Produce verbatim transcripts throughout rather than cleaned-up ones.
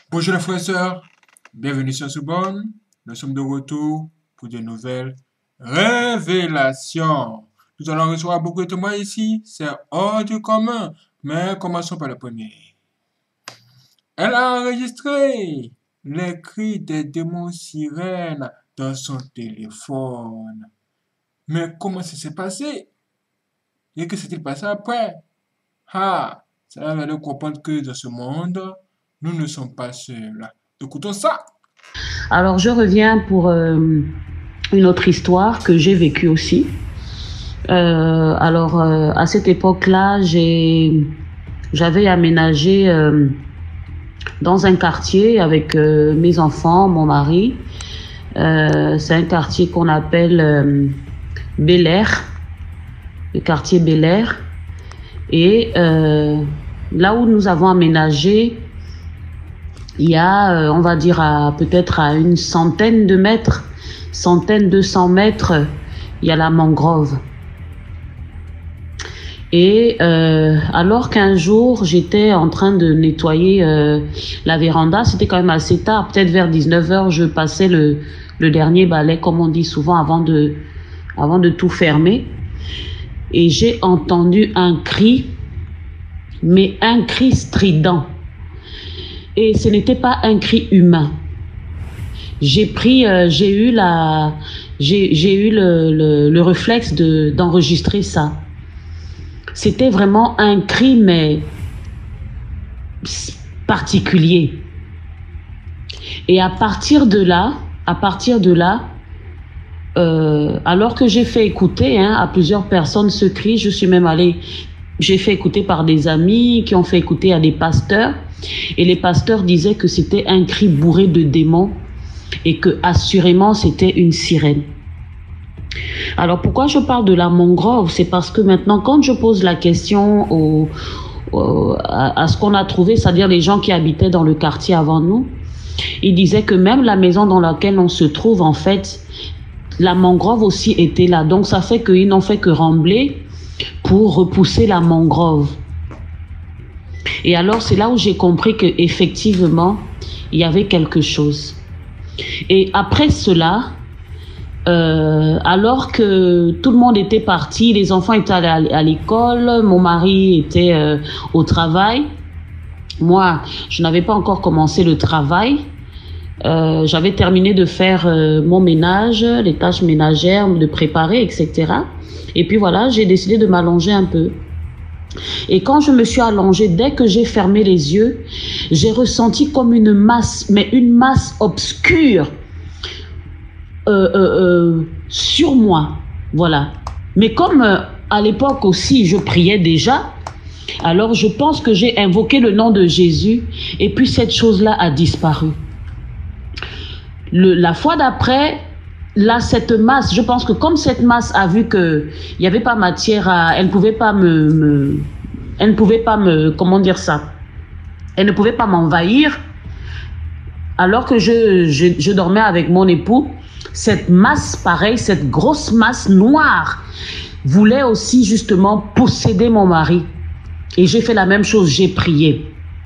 Bonjour les frères et sœurs, bienvenue sur Soubonne. Nous sommes de retour pour de nouvelles révélations. Nous allons recevoir beaucoup de témoins ici, c'est hors du commun, mais commençons par le premier. Elle a enregistré les cris des démons sirènes dans son téléphone. Mais comment ça s'est passé? Et que s'est-il passé après? Ah, ça va nous comprendre que dans ce monde, nous ne sommes pas seuls. Écoutons ça. Alors, je reviens pour euh, une autre histoire que j'ai vécue aussi. Euh, alors, euh, à cette époque-là, j'ai, j'avais aménagé euh, dans un quartier avec euh, mes enfants, mon mari. Euh, c'est un quartier qu'on appelle euh, Bel Air, le quartier Bel Air. Et euh, là où nous avons aménagé, il y a, euh, on va dire, à, peut-être à une centaine de mètres, centaine, deux cents mètres, il y a la mangrove. Et euh, alors qu'un jour, j'étais en train de nettoyer euh, la véranda, c'était quand même assez tard, peut-être vers dix-neuf heures, je passais le, le dernier balai, comme on dit souvent, avant de, avant de tout fermer. Et j'ai entendu un cri, mais un cri strident. Et ce n'était pas un cri humain. J'ai pris, euh, j'ai eu la, j'ai, j'ai eu le, le, le réflexe de, d'enregistrer ça. C'était vraiment un cri, mais particulier. Et à partir de là, à partir de là, euh, alors que j'ai fait écouter hein, à plusieurs personnes ce cri, je suis même allée, j'ai fait écouter par des amis qui ont fait écouter à des pasteurs. Et les pasteurs disaient que c'était un cri bourré de démons et que assurément c'était une sirène. Alors pourquoi je parle de la mangrove? C'est parce que maintenant quand je pose la question au, au, à, à ce qu'on a trouvé, c'est-à-dire les gens qui habitaient dans le quartier avant nous, ils disaient que même la maison dans laquelle on se trouve en fait, la mangrove aussi était là. Donc ça fait qu'ils n'ont fait que rembler pour repousser la mangrove. Et alors, c'est là où j'ai compris qu'effectivement, il y avait quelque chose. Et après cela, euh, alors que tout le monde était parti, les enfants étaient allés à l'école, mon mari était euh, au travail. Moi, je n'avais pas encore commencé le travail. Euh, j'avais terminé de faire euh, mon ménage, les tâches ménagères, de préparer, et cetera. Et puis voilà, j'ai décidé de m'allonger un peu. Et quand je me suis allongée, dès que j'ai fermé les yeux, j'ai ressenti comme une masse, mais une masse obscure euh, euh, euh, sur moi. Voilà. Mais comme euh, à l'époque aussi, je priais déjà, alors je pense que j'ai invoqué le nom de Jésus et puis cette chose-là a disparu. Le, la fois d'après, là, cette masse, je pense que comme cette masse a vu que il n'y avait pas matière à, elle ne pouvait pas me, me, elle ne pouvait pas me, comment dire ça, elle ne pouvait pas m'envahir, alors que je, je, je dormais avec mon époux, cette masse, pareil, cette grosse masse noire, voulait aussi justement posséder mon mari. Et j'ai fait la même chose, j'ai prié.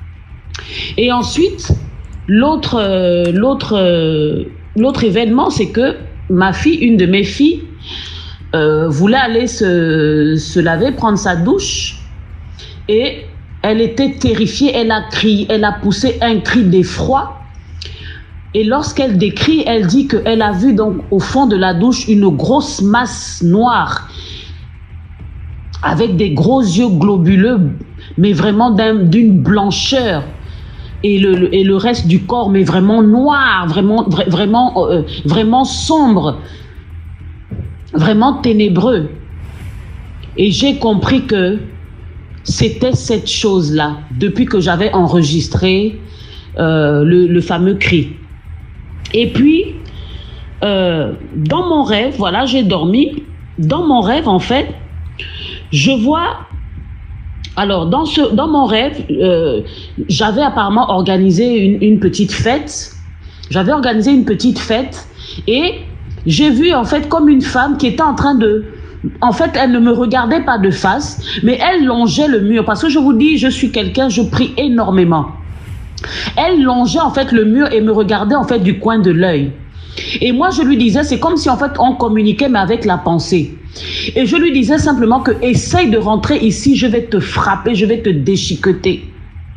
Et ensuite, l'autre, euh, l'autre, euh, l'autre événement, c'est que ma fille, une de mes filles, euh, voulait aller se, se laver, prendre sa douche, et elle était terrifiée, elle a crié, elle a poussé un cri d'effroi, et lorsqu'elle décrit, elle dit qu'elle a vu donc au fond de la douche une grosse masse noire, avec des gros yeux globuleux, mais vraiment d'un, d'une blancheur, et le, et le reste du corps, mais vraiment noir, vraiment, vra vraiment, euh, vraiment sombre, vraiment ténébreux. Et j'ai compris que c'était cette chose-là, depuis que j'avais enregistré euh, le, le fameux cri. Et puis, euh, dans mon rêve, voilà, j'ai dormi. Dans mon rêve, en fait, je vois... Alors, dans, ce, dans mon rêve, euh, j'avais apparemment organisé une, une petite fête. J'avais organisé une petite fête et j'ai vu en fait comme une femme qui était en train de... En fait, elle ne me regardait pas de face, mais elle longeait le mur. Parce que je vous dis, je suis quelqu'un, je prie énormément. Elle longeait en fait le mur et me regardait en fait du coin de l'œil. Et moi, je lui disais, c'est comme si en fait on communiquait mais avec la pensée. Et je lui disais simplement que essaye de rentrer ici, je vais te frapper, je vais te déchiqueter.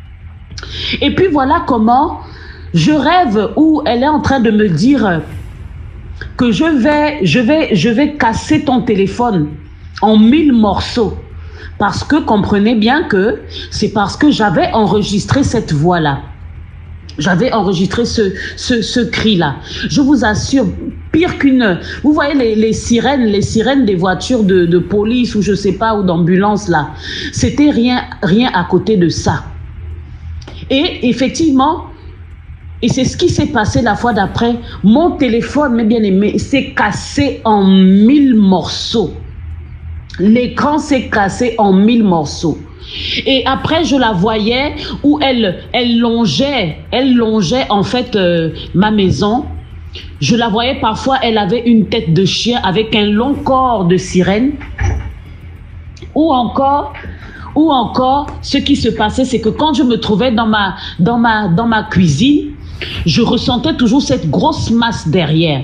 Et puis voilà comment je rêve où elle est en train de me dire que je vais, je vais, je vais casser ton téléphone en mille morceaux. Parce que comprenez bien que c'est parce que j'avais enregistré cette voix-là. J'avais enregistré ce, ce, ce cri-là. Je vous assure, pire qu'une... Vous voyez les, les sirènes, les sirènes des voitures de, de police ou je sais pas, ou d'ambulance là. C'était rien, rien à côté de ça. Et effectivement, et c'est ce qui s'est passé la fois d'après, mon téléphone, mes bien-aimés, s'est cassé en mille morceaux. L'écran s'est cassé en mille morceaux. Et après, je la voyais où elle, elle longeait, elle longeait en fait euh, ma maison. Je la voyais parfois, elle avait une tête de chien avec un long corps de sirène. Ou encore, ou encore, ce qui se passait, c'est que quand je me trouvais dans ma, dans ma, dans ma cuisine, je ressentais toujours cette grosse masse derrière.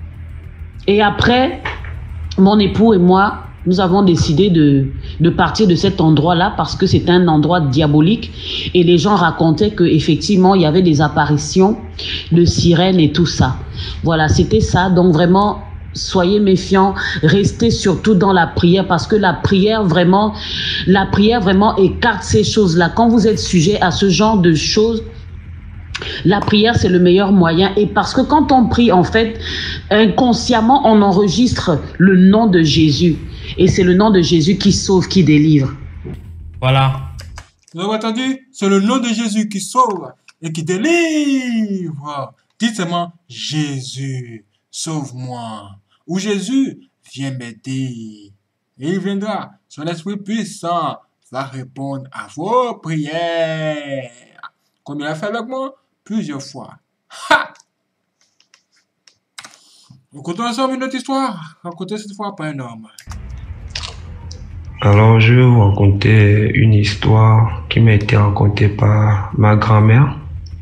Et après, mon époux et moi, nous avons décidé de, de partir de cet endroit-là parce que c'est un endroit diabolique et les gens racontaient qu'effectivement, il y avait des apparitions de sirènes et tout ça. Voilà, c'était ça. Donc vraiment, soyez méfiants, restez surtout dans la prière parce que la prière vraiment, la prière vraiment écarte ces choses-là. Quand vous êtes sujet à ce genre de choses, la prière, c'est le meilleur moyen. Et parce que quand on prie, en fait, inconsciemment, on enregistre le nom de Jésus. Et c'est le nom de Jésus qui sauve, qui délivre. Voilà. Vous avez entendu? C'est le nom de Jésus qui sauve et qui délivre. Dites seulement, Jésus, sauve-moi. Ou Jésus, viens m'aider. Et il viendra. Son esprit puissant va répondre à vos prières. Comme il a fait avec moi plusieurs fois. Ha! Nous comptons ensemble une autre histoire, racontée cette fois par un homme. Alors, je vais vous raconter une histoire qui m'a été racontée par ma grand-mère.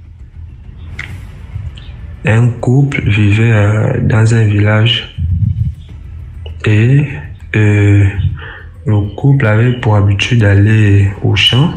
Un couple vivait euh, dans un village et euh, le couple avait pour habitude d'aller au champ.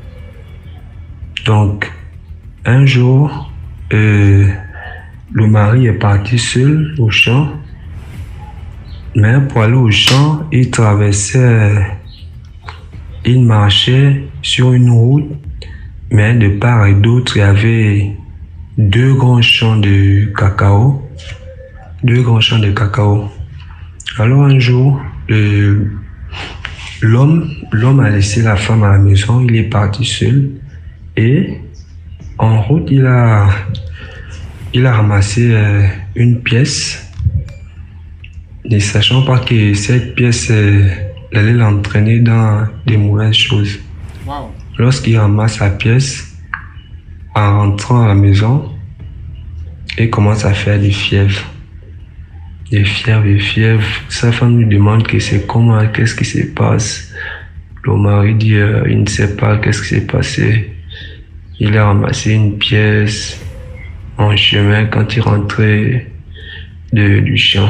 Donc, un jour, euh, le mari est parti seul au champ, mais pour aller au champ, il traversait, il marchait sur une route, mais de part et d'autre, il y avait deux grands champs de cacao, deux grands champs de cacao. Alors un jour, euh, l'homme, l'homme a laissé la femme à la maison, il est parti seul et en route, il a, il a ramassé euh, une pièce, ne sachant pas que cette pièce euh, allait l'entraîner dans des mauvaises choses. Wow. Lorsqu'il ramasse la pièce, en rentrant à la maison, il commence à faire des fièvres. Des fièvres, des fièvres. Sa femme lui demande que c'est comment, qu'est-ce qui se passe. Le mari dit, euh, il ne sait pas qu'est-ce qui s'est passé. Il a ramassé une pièce en chemin quand il rentrait de, du champ.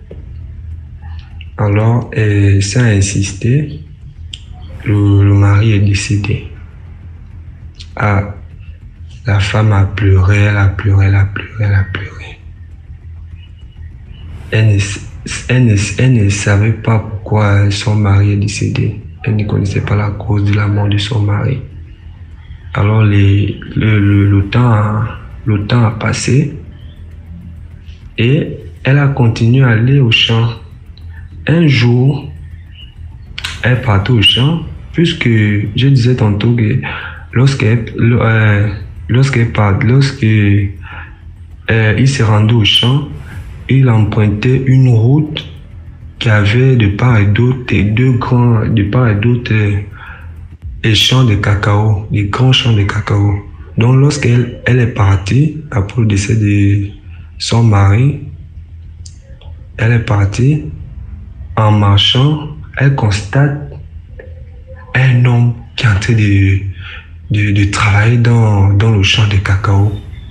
Alors, euh, ça a insisté. Le, le mari est décédé. Ah, la femme a pleuré, elle a pleuré, elle a pleuré, elle a pleuré. Elle ne, elle ne, elle ne savait pas pourquoi son mari est décédé. Elle ne connaissait pas la cause de la mort de son mari. Alors les, le, le, le, temps a, le temps a passé et elle a continué à aller au champ. Un jour, elle partait au champ, puisque je disais tantôt que lorsqu'elle euh, lorsqu'elle part, lorsque euh, il s'est rendu au champ, il empruntait une route qui avait de part et d'autre deux grands, de part et d'autre des champs de cacao, des grands champs de cacao. Donc lorsqu'elle elle est partie, après le décès de son mari, elle est partie, en marchant, elle constate un homme qui est en train de, de, de travailler dans, dans le champ de cacao.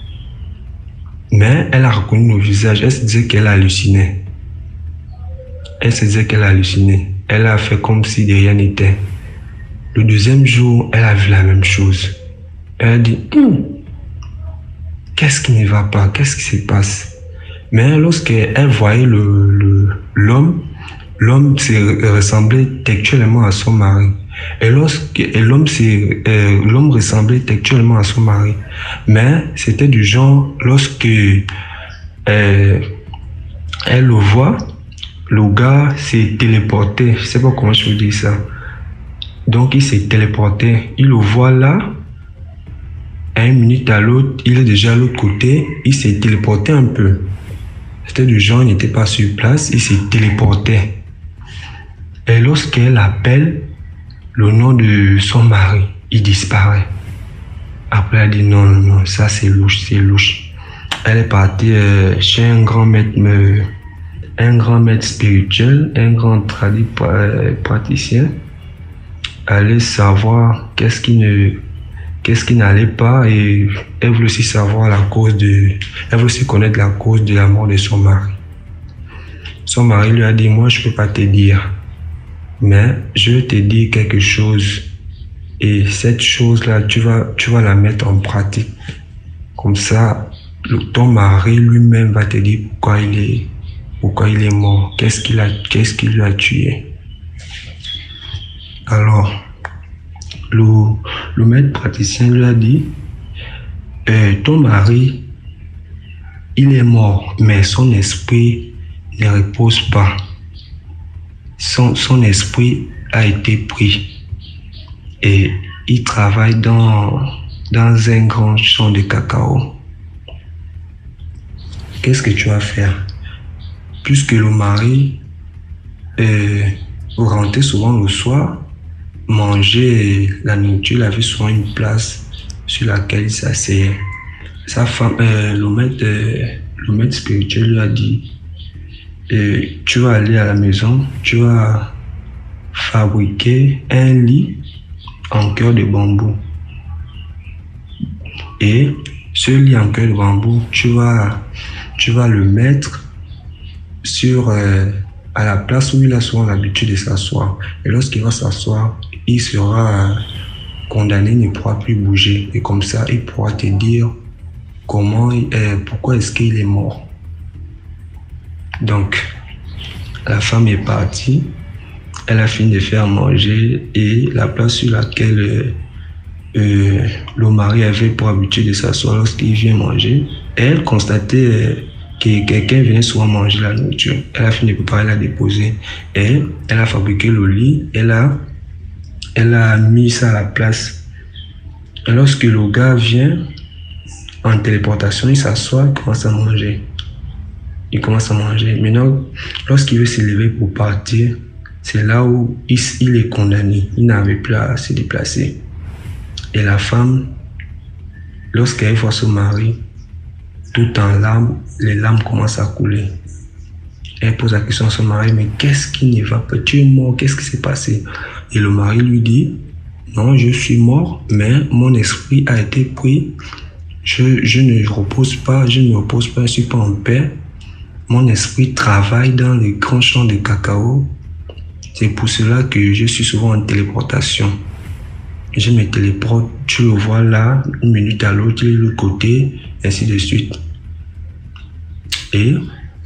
Mais elle a reconnu nos visages. Elle se disait qu'elle hallucinait. Elle se disait qu'elle hallucinait. Elle a fait comme si de rien n'était. Le deuxième jour, elle a vu la même chose. Elle a dit, hum, qu'est-ce qui ne va pas? Qu'est-ce qui se passe? Mais lorsqu'elle voyait le, le, l'homme, l'homme ressemblait textuellement à son mari. Et lorsque et l'homme euh, l'homme ressemblait textuellement à son mari. Mais c'était du genre, lorsque euh, elle le voit, le gars s'est téléporté. Je sais pas comment je peux dire ça. Donc il s'est téléporté. Il le voit là. À une minute à l'autre, il est déjà à l'autre côté. Il s'est téléporté un peu. C'était du genre, il n'était pas sur place. Il s'est téléporté. Et lorsqu'elle appelle le nom de son mari, il disparaît. Après, elle dit non, non, non, ça c'est louche, c'est louche. Elle est partie euh, chez un grand maître, euh, un grand maître spirituel, un grand tradit euh, praticien. Aller savoir qu'est-ce qui ne, qu'est-ce qui n'allait pas, et elle voulait aussi savoir la cause de, elle voulait aussi connaître la cause de la mort de son mari. Son mari lui a dit, moi je peux pas te dire, mais je vais te dire quelque chose, et cette chose-là, tu vas, tu vas la mettre en pratique. Comme ça, le, ton mari lui-même va te dire pourquoi il est, pourquoi il est mort, qu'est-ce qu'il a, qu'est-ce qui lui a tué. Alors, le, le maître praticien lui a dit, euh, ton mari, il est mort, mais son esprit ne repose pas. Son, son esprit a été pris et il travaille dans, dans un grand champ de cacao. Qu'est-ce que tu vas faire? Puisque le mari euh, rentrait souvent le soir, manger la nourriture, il avait souvent une place sur laquelle il s'asseyait. Sa femme, euh, le maître, euh, le maître spirituel lui a dit, euh, tu vas aller à la maison, tu vas fabriquer un lit en cœur de bambou. Et ce lit en cœur de bambou, tu vas, tu vas le mettre sur, euh, à la place où il a souvent l'habitude de s'asseoir. Et lorsqu'il va s'asseoir, il sera condamné, il ne pourra plus bouger. Et comme ça, il pourra te dire comment, euh, pourquoi est-ce qu'il est mort. Donc, la femme est partie. Elle a fini de faire manger, et la place sur laquelle euh, euh, le mari avait pour habitude de s'asseoir lorsqu'il vient manger, elle constatait euh, que quelqu'un venait souvent manger la nourriture. Elle a fini de préparer, elle a déposé, et elle a fabriqué le lit, elle a, elle a mis ça à la place. Et lorsque le gars vient en téléportation, il s'assoit, il commence à manger. Il commence à manger. Maintenant, lorsqu'il veut se lever pour partir, c'est là où il, il est condamné. Il n'avait plus à se déplacer. Et la femme, lorsqu'elle voit son mari, tout en larmes, les larmes commencent à couler. Elle pose la question à son mari, mais qu'est-ce qui ne va pas? Tu es mort, qu'est-ce qui s'est passé? Et le mari lui dit, non, je suis mort, mais mon esprit a été pris. Je, je ne repose pas, je ne repose pas, je ne suis pas en paix. Mon esprit travaille dans les grands champs de cacao. C'est pour cela que je suis souvent en téléportation. Je me téléporte, tu le vois là, une minute à l'autre, il est de l'autre côté, ainsi de suite. Et,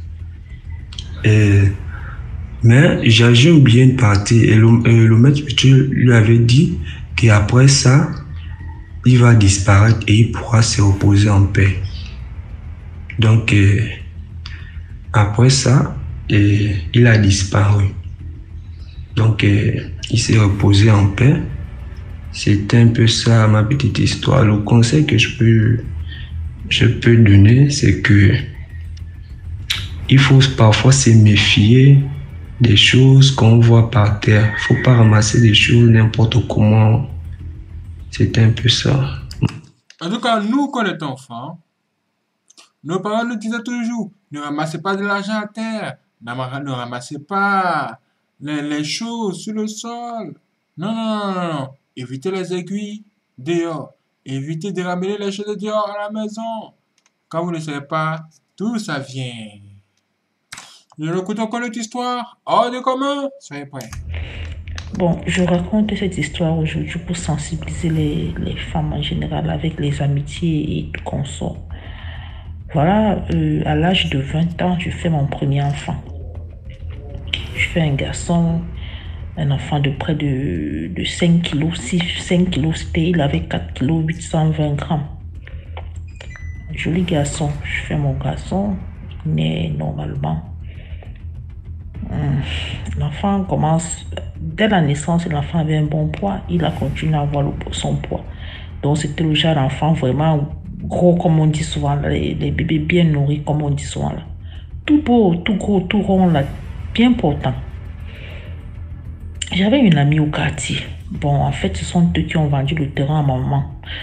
et mais j'ai oublié une partie, et le, et le maître spirituel lui avait dit qu'après ça, il va disparaître et il pourra se reposer en paix. Donc, euh, après ça, euh, il a disparu. Donc, euh, il s'est reposé en paix. C'est un peu ça ma petite histoire. Le conseil que je peux, je peux donner, c'est que il faut parfois se méfier des choses qu'on voit par terre. Il ne faut pas ramasser des choses n'importe comment. C'est un peu ça. En tout cas, nous, quand on est enfants, nos parents nous disaient toujours, ne ramassez pas de l'argent à terre, ne ramassez pas les, les choses sur le sol. Non, non, non, non, non. Évitez les aiguilles, dehors. Évitez de ramener les choses dehors à la maison. Quand vous ne savez pas d'où ça vient. Je raconte encore notre histoire. Hors de commun. Soyez prêts. Bon, je raconte cette histoire aujourd'hui pour sensibiliser les, les femmes en général avec les amitiés et tout consort. Voilà, euh, à l'âge de vingt ans, je fais mon premier enfant. Je fais un garçon, un enfant de près de, de cinq kilos, six, cinq kilos, c'était, il avait quatre kilos, huit cent vingt grammes. Joli garçon, je fais mon garçon, il naît normalement. Hum, L'enfant commence, dès la naissance, l'enfant avait un bon poids, il a continué à avoir le, son poids. Donc c'était le genre d'enfant vraiment gros, comme on dit souvent, là, les, les bébés bien nourris, comme on dit souvent là. Tout beau, tout gros, tout rond, là, bien portant. J'avais une amie au quartier. Bon, en fait, ce sont eux qui ont vendu le terrain à ma maman.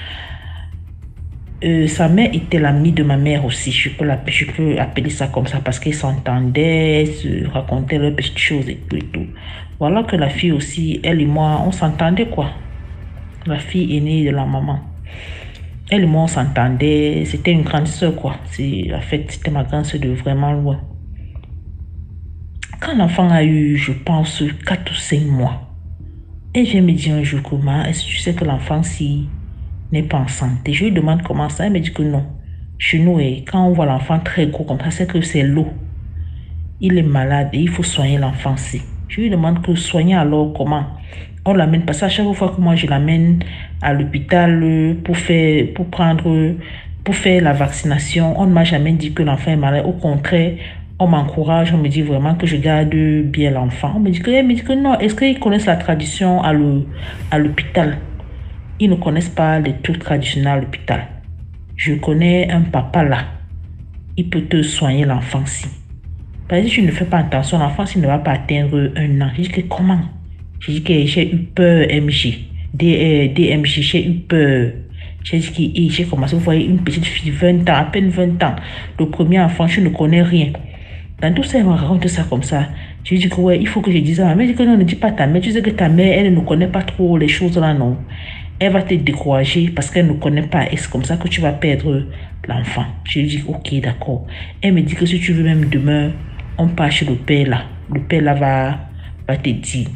Euh, sa mère était l'amie de ma mère aussi. Je peux, je peux appeler ça comme ça parce qu'ils s'entendaient, se racontaient leurs petites choses et tout et tout. Voilà que la fille aussi, elle et moi, on s'entendait quoi. La fille aînée de la maman. Elle et moi, on s'entendait. C'était une grande soeur quoi. En fait, c'était ma grande soeur de vraiment loin. Quand l'enfant a eu, je pense, quatre ou cinq mois, elle vient me dire un jour comment, est-ce que tu sais que l'enfant si n'est pas en santé? Je lui demande comment ça, elle me dit que non. Chez nous, et quand on voit l'enfant très gros comme ça, c'est que c'est l'eau. Il est malade et il faut soigner l'enfant si. Je lui demande que soigner alors comment? On l'amène, parce qu'à chaque fois que moi je l'amène à l'hôpital pour faire, pour prendre, pour faire la vaccination, on ne m'a jamais dit que l'enfant est malade. Au contraire, on m'encourage, on me dit vraiment que je garde bien l'enfant. On me dit que, elle me dit que non, est-ce qu'ils connaissent la tradition à l'hôpital? Ils ne connaissent pas les trucs traditionnels à l'hôpital. Je connais un papa là. Il peut te soigner l'enfant si. Parce que si tu ne fais pas attention, l'enfant s'il ne va pas atteindre un an. Je dis que comment? Je dis que j'ai eu peur M J. D, euh, D M J, j'ai eu peur. J'ai dit que j'ai commencé, vous voyez, une petite fille, vingt ans, à peine vingt ans. Le premier enfant, je ne connais rien. Dans tout ça, elle me raconte ça comme ça. Je lui dis que ouais, il faut que je dise à ma mère. Elle dit que non, ne dis pas ta mère. Tu sais que ta mère, elle ne connaît pas trop les choses là, non. Elle va te décourager parce qu'elle ne connaît pas. Et c'est comme ça que tu vas perdre l'enfant. Je lui dis ok, d'accord. Elle me dit que si tu veux même demain, on part chez le père là. Le père là va, va te dire.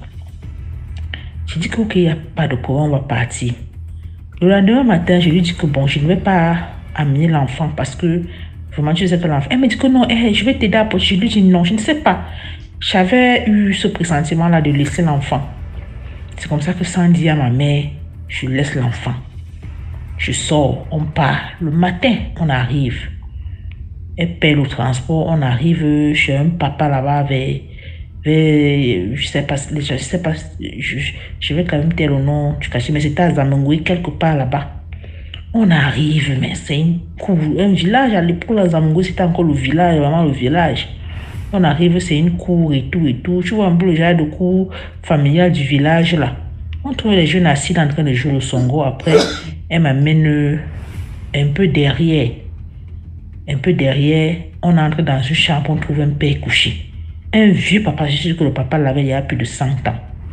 Je dis que ok, il n'y a pas de problème, on va partir. Le lendemain matin, je lui dis que bon, je ne vais pas amener l'enfant parce que vraiment, tu sais que l'enfant. Elle me dit que non, hey, je vais t'aider à porter. Je lui dis non, je ne sais pas. J'avais eu ce pressentiment là de laisser l'enfant. C'est comme ça que sans dire à ma mère, je laisse l'enfant. Je sors, on part. Le matin, on arrive. Elle paie le transport, on arrive chez un papa là-bas vers, vers, je sais pas, je sais pas, je, je vais quand même dire le nom du quartier, mais c'était à Zamangoui, quelque part là-bas. On arrive, mais c'est une cour, un village, à l'époque, à Zamangoui, c'était encore le village, vraiment le village. On arrive, c'est une cour et tout et tout. Tu vois un peu le genre de cour familial du village là. On trouve les jeunes assis en train de jouer le songo. Après, elle m'amène un peu derrière. Un peu derrière, on entre dans une chambre, on trouve un père couché. Un vieux papa, je sais que le papa l'avait il y a plus de cent ans.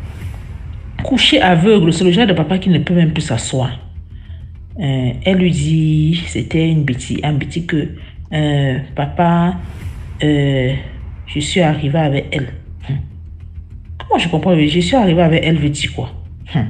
Couché aveugle, c'est le genre de papa qui ne peut même plus s'asseoir. Euh, elle lui dit, c'était une bêtise, un bêtise que euh, papa, euh, je suis arrivée avec elle. Hum. Comment je comprends? Je suis arrivée avec elle, veut dire quoi? Hum.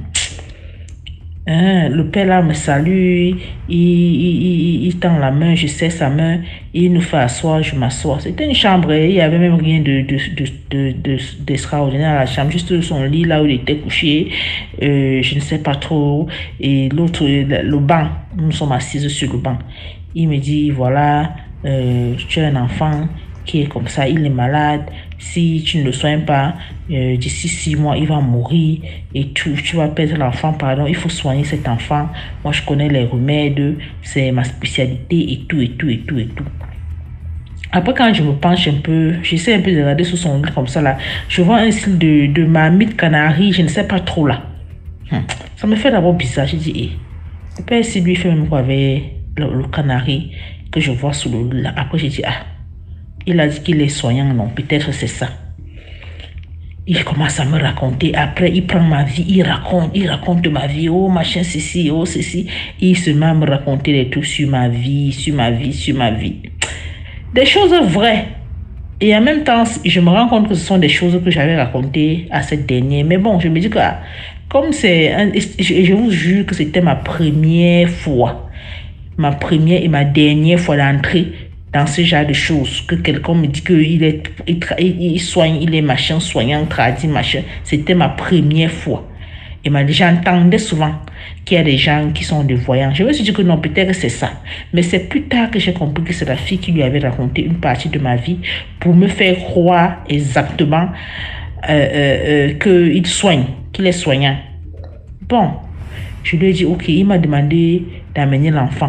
Hein, le père là me salue, il, il, il, il tend la main, je serre sa main, il nous fait asseoir, je m'assois. C'était une chambre, il n'y avait même rien de, de, de, de, de, d'extraordinaire à la chambre, juste son lit là où il était couché, euh, je ne sais pas trop. Et l'autre, le, le banc, nous sommes assises sur le banc. Il me dit, voilà, euh, tu as un enfant qui est comme ça, il est malade. Si tu ne le soignes pas, euh, d'ici six mois, il va mourir et tu, tu vas perdre l'enfant. Pardon, il faut soigner cet enfant. Moi, je connais les remèdes, c'est ma spécialité et tout, et tout, et tout, et tout. Après, quand je me penche un peu, j'essaie un peu de regarder sous son lit comme ça là, je vois un style de, de marmite canari, je ne sais pas trop là. Hum. Ça me fait d'abord bizarre. Je dis, eh, le père, si lui fait même quoi avec le, le canari que je vois sous le lit là. Après, je dis, ah. Il a dit qu'il est soignant, non, peut-être c'est ça. Il commence à me raconter. Après, il prend ma vie, il raconte, il raconte ma vie. Oh, machin, ceci, oh, ceci. Il se met à me raconter des trucs sur ma vie, sur ma vie, sur ma vie. Des choses vraies. Et en même temps, je me rends compte que ce sont des choses que j'avais racontées à cette dernière. Mais bon, je me dis que comme c'est... Je, je vous jure que c'était ma première fois. Ma première et ma dernière fois d'entrer dans ce genre de choses, que quelqu'un me dit qu'il est, il, il soigne, il est machin, soignant, tradit, machin. C'était ma première fois. Et j'entendais souvent qu'il y a des gens qui sont des voyants. Je me suis dit que non, peut-être que c'est ça. Mais c'est plus tard que j'ai compris que c'est la fille qui lui avait raconté une partie de ma vie pour me faire croire exactement euh, euh, euh, qu'il soigne, qu'il est soignant. Bon, je lui ai dit, ok, il m'a demandé d'amener l'enfant.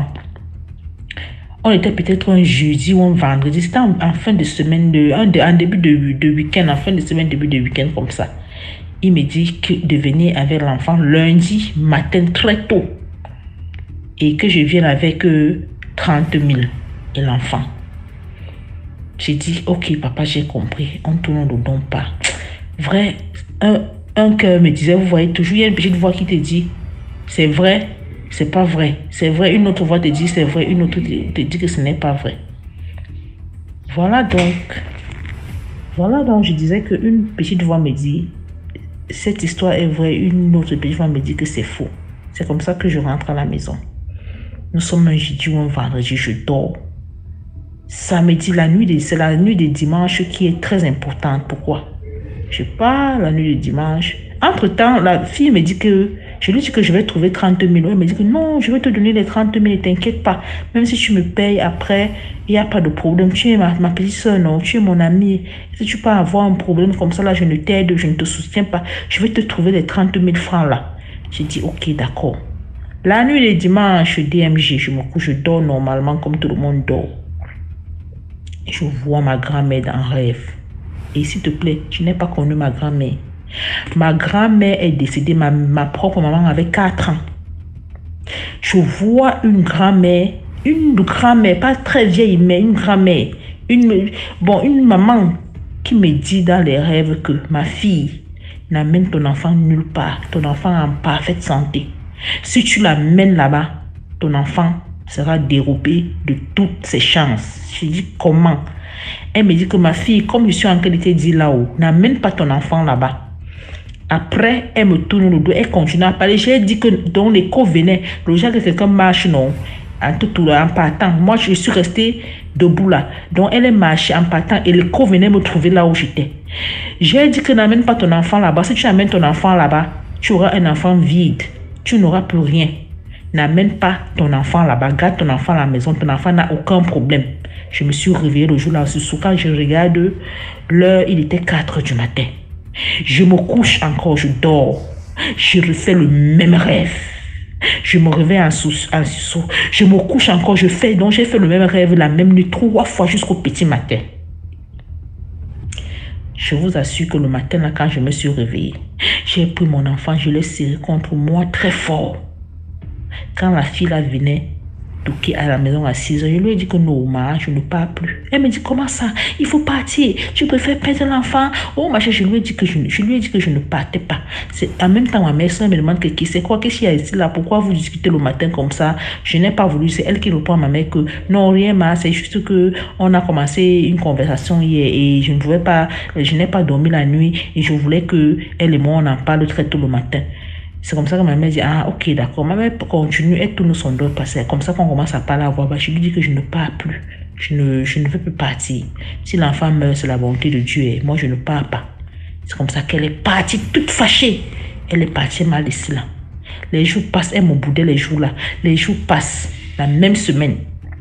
On était peut-être un jeudi ou un vendredi. C'était en, en fin de semaine, de, en, de, en début de, de week-end, en fin de semaine, début de week-end comme ça. Il me dit que de venir avec l'enfant lundi matin très tôt. Et que je vienne avec euh, trente mille et l'enfant. J'ai dit, ok papa, j'ai compris. On tourne le don pas. Vrai, un, un cœur me disait, vous voyez, toujours il y a une petite voix qui te dit, c'est vrai. C'est pas vrai. C'est vrai. Une autre voix te dit c'est vrai. Une autre te dit que ce n'est pas vrai. Voilà donc. Voilà donc je disais qu'une petite voix me dit cette histoire est vraie. Une autre petite voix me dit que c'est faux. C'est comme ça que je rentre à la maison. Nous sommes un jeudi ou un vendredi. Je dors. Samedi, la nuit de, c'est la nuit de dimanche qui est très importante. Pourquoi? Je pars la nuit de dimanche. Entre-temps, la fille me dit que je lui dis que je vais trouver trente mille. Elle me dit que non, je vais te donner les trente mille, ne t'inquiète pas. Même si tu me payes après, il n'y a pas de problème. Tu es ma, ma petite soeur, non, tu es mon amie. Si tu peux avoir un problème comme ça, là, je ne t'aide, je ne te soutiens pas. Je vais te trouver les trente mille francs là. J'ai dit, ok, d'accord. La nuit de dimanche, D M G, je me couche, je dors normalement comme tout le monde dort. Je vois ma grand-mère dans rêve. Et s'il te plaît, tu n'as pas connu ma grand-mère. Ma grand-mère est décédée, ma, ma propre maman avait quatre ans. Je vois une grand-mère, une grand-mère, pas très vieille, mais une grand-mère, une, bon, une maman qui me dit dans les rêves que ma fille, n'amène ton enfant nulle part, ton enfant en parfaite santé. Si tu l'amènes là-bas, ton enfant sera dérobé de toutes ses chances. Je dis comment? Elle me dit que ma fille, comme je suis en qualité dit là-haut, n'amène pas ton enfant là-bas. Après, elle me tourne le dos, elle continue à parler. J'ai dit que dans l'écho venait, le jour que quelqu'un marche, non, en tout en partant. Moi, je suis restée debout là. Donc, elle est marchée en partant et l'écho venait me trouver là où j'étais. J'ai dit que n'amène pas ton enfant là-bas. Si tu amènes ton enfant là-bas, tu auras un enfant vide. Tu n'auras plus rien. N'amène pas ton enfant là-bas. Garde ton enfant à la maison. Ton enfant n'a aucun problème. Je me suis réveillée le jour là. Quand je regarde l'heure, il était quatre heures du matin. Je me couche encore, je dors. Je refais le même rêve. Je me réveille en sursaut. Je me couche encore, je fais. Donc j'ai fait le même rêve la même nuit trois fois jusqu'au petit matin. Je vous assure que le matin, là, quand je me suis réveillée, j'ai pris mon enfant, je l'ai serré contre moi très fort. Quand la fille là venait toquer à la maison à six heures, je lui ai dit que non, ma, je ne pars plus. Elle me dit, comment ça? Il faut partir. Tu préfères perdre l'enfant? Oh, ma chérie, je lui ai dit que je, je lui ai dit que je ne partais pas. En même temps, ma mère soeur me demande que qui c'est quoi, qu'est-ce qu'il y a ici là? Pourquoi vous discutez le matin comme ça? Je n'ai pas voulu. C'est elle qui répond à ma mère que non, rien, ma, c'est juste que on a commencé une conversation hier et je ne pouvais pas, je n'ai pas dormi la nuit et je voulais que elle et moi on en parle très tôt le matin. C'est comme ça que ma mère dit, ah ok d'accord, ma mère continue, elle tourne son dos passé. C'est comme ça qu'on commence à parler à voix basse. Je lui dis que je ne pars plus, je ne, je ne veux plus partir. Si l'enfant meurt, c'est la volonté de Dieu et moi je ne pars pas. C'est comme ça qu'elle est partie toute fâchée. Elle est partie mal ici là. Les jours passent, elle me boudait les jours là. Les jours passent, la même semaine.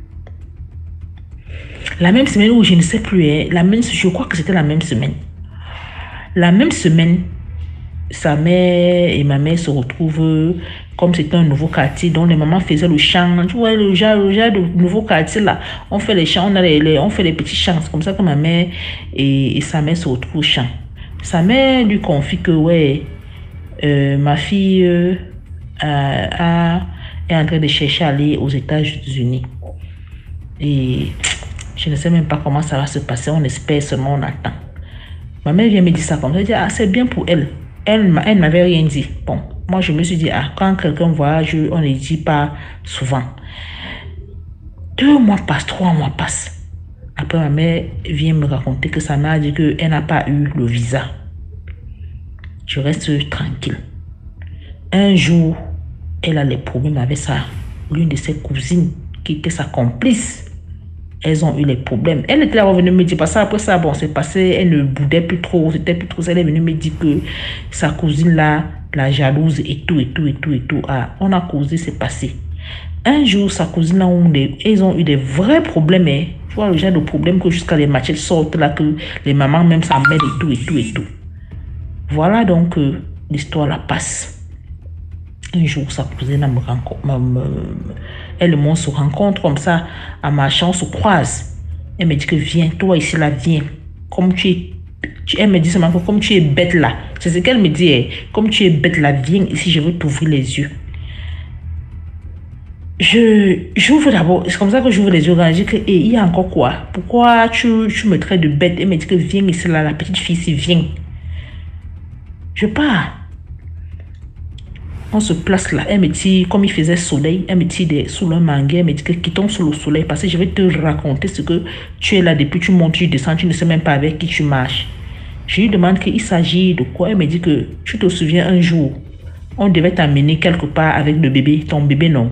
La même semaine où je ne sais plus, hein, la même, je crois que c'était la même semaine. La même semaine, sa mère et ma mère se retrouvent, comme c'était un nouveau quartier, dont les mamans faisaient le chant. Tu vois, le genre, le genre de nouveau quartier là, on fait les chants, on, a les, les, on fait les petits chants. C'est comme ça que ma mère et, et sa mère se retrouvent au chant. Sa mère lui confie que, ouais, euh, ma fille euh, a, a, est en train de chercher à aller aux États-Unis. Et je ne sais même pas comment ça va se passer, on espère seulement, on attend. Ma mère vient me dire ça comme ça. Elle dit, ah, c'est bien pour elle. Elle, elle m'avait rien dit. Bon, moi, je me suis dit, ah, quand quelqu'un voyage, on ne dit pas souvent. Deux mois passent, trois mois passent. Après, ma mère vient me raconter que sa mère a dit qu'elle n'a pas eu le visa. Je reste tranquille. Un jour, elle a les problèmes avec ça. L'une de ses cousines, qui était sa complice. Elles ont eu les problèmes. Elle était là venue me dire, parce que après ça, bon, c'est passé, elle ne boudait plus trop, c'était plus trop. Elle est venue me dire que sa cousine là, la jalouse et tout, et tout, et tout, et tout. Ah, on a causé, c'est passé. Un jour, sa cousine là, ils ont eu des vrais problèmes. Hein. Tu vois, le genre de problème que jusqu'à les machettes sortent là, que les mamans même s'en mêlent et tout, et tout, et tout. Voilà donc euh, l'histoire la passe. Un jour, sa cousine me rencontre, me, elle et moi se rencontre comme ça, à ma chance, on se croise. Elle me dit que viens, toi ici là, viens. Comme tu es, tu, elle me dit seulement que comme tu es bête là, c'est ce qu'elle me dit, hein, comme tu es bête là, viens ici, je veux t'ouvrir les yeux. Je, j'ouvre d'abord, c'est comme ça que j'ouvre les yeux, quand je dis que, hey, il y a encore quoi? Pourquoi tu, tu me traites de bête? Elle me dit que viens ici là, la petite fille ici, viens. Je pars. On se place là, elle me dit, comme il faisait soleil, elle me dit des, sous le manguet, elle me dit que quittons sous le soleil parce que je vais te raconter ce que tu es là depuis, tu montes, tu descends, tu ne sais même pas avec qui tu marches. Je lui demande qu'il s'agit de quoi. Elle me dit que tu te souviens un jour, on devait t'amener quelque part avec le bébé, ton bébé non.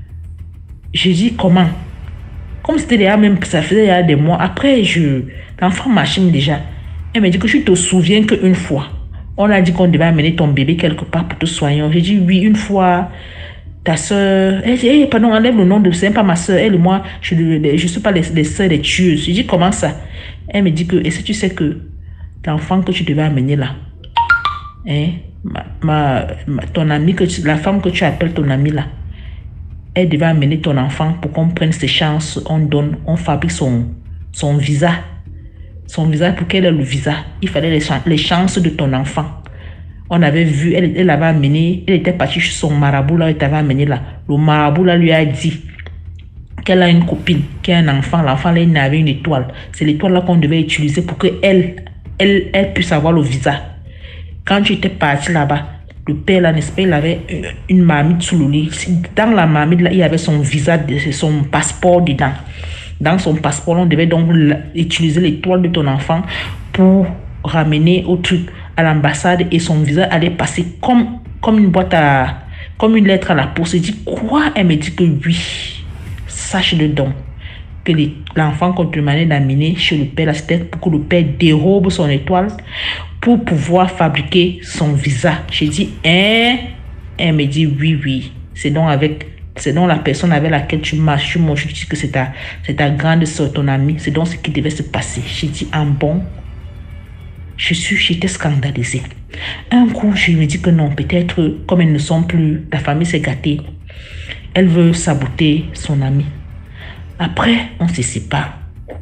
Je dis comment? Comme c'était déjà même, ça faisait déjà des mois. Après, je, l'enfant machine déjà. Elle me dit que tu te souviens qu'une fois, on a dit qu'on devait amener ton bébé quelque part pour te soigner. J'ai dit oui, une fois, ta soeur... Elle dit, hey, pardon, enlève le nom de... C'est pas ma soeur. Elle et moi, je ne suis pas les, les soeurs des tueuses. J'ai dit, comment ça? Elle me dit que, est-ce que tu sais que l'enfant que tu devais amener là, hein, ma, ma, ma, ton ami, que tu, la femme que tu appelles ton amie là, elle devait amener ton enfant pour qu'on prenne ses chances, on donne, on fabrique son, son visa. Son visa, pour qu'elle ait le visa, il fallait les, les chances de ton enfant. On avait vu, elle, elle avait amené, elle était partie chez son marabout là, elle t'avait amené là. Le marabout là lui a dit qu'elle a une copine, qui a un enfant. L'enfant là, il avait une étoile. C'est l'étoile là qu'on devait utiliser pour qu'elle elle, elle puisse avoir le visa. Quand tu étais parti là-bas, le père là, n'est-ce pas, il avait une marmite sous le lit. Dans la marmite là, il y avait son visa, son passeport dedans. Dans son passeport, on devait donc utiliser l'étoile de ton enfant pour ramener au truc à l'ambassade et son visa allait passer comme, comme une boîte à, comme une lettre à la poste. Je dis quoi? Elle me dit que oui, sache-le donc, que l'enfant qu'on te demandait d'amener chez le père, c'était pour que le père dérobe son étoile pour pouvoir fabriquer son visa. J'ai dit, hein? Elle me dit oui, oui. C'est donc avec... C'est donc la personne avec laquelle tu marches, tu montes, tu dis que c'est ta, c'est ta grande soeur, ton amie. C'est donc ce qui devait se passer. J'ai dit, en bon, je suis, j'étais scandalisée. Un coup, je me dis que non, peut-être, comme elles ne sont plus, la famille s'est gâtée. Elle veut saboter son amie. Après, on se sépare.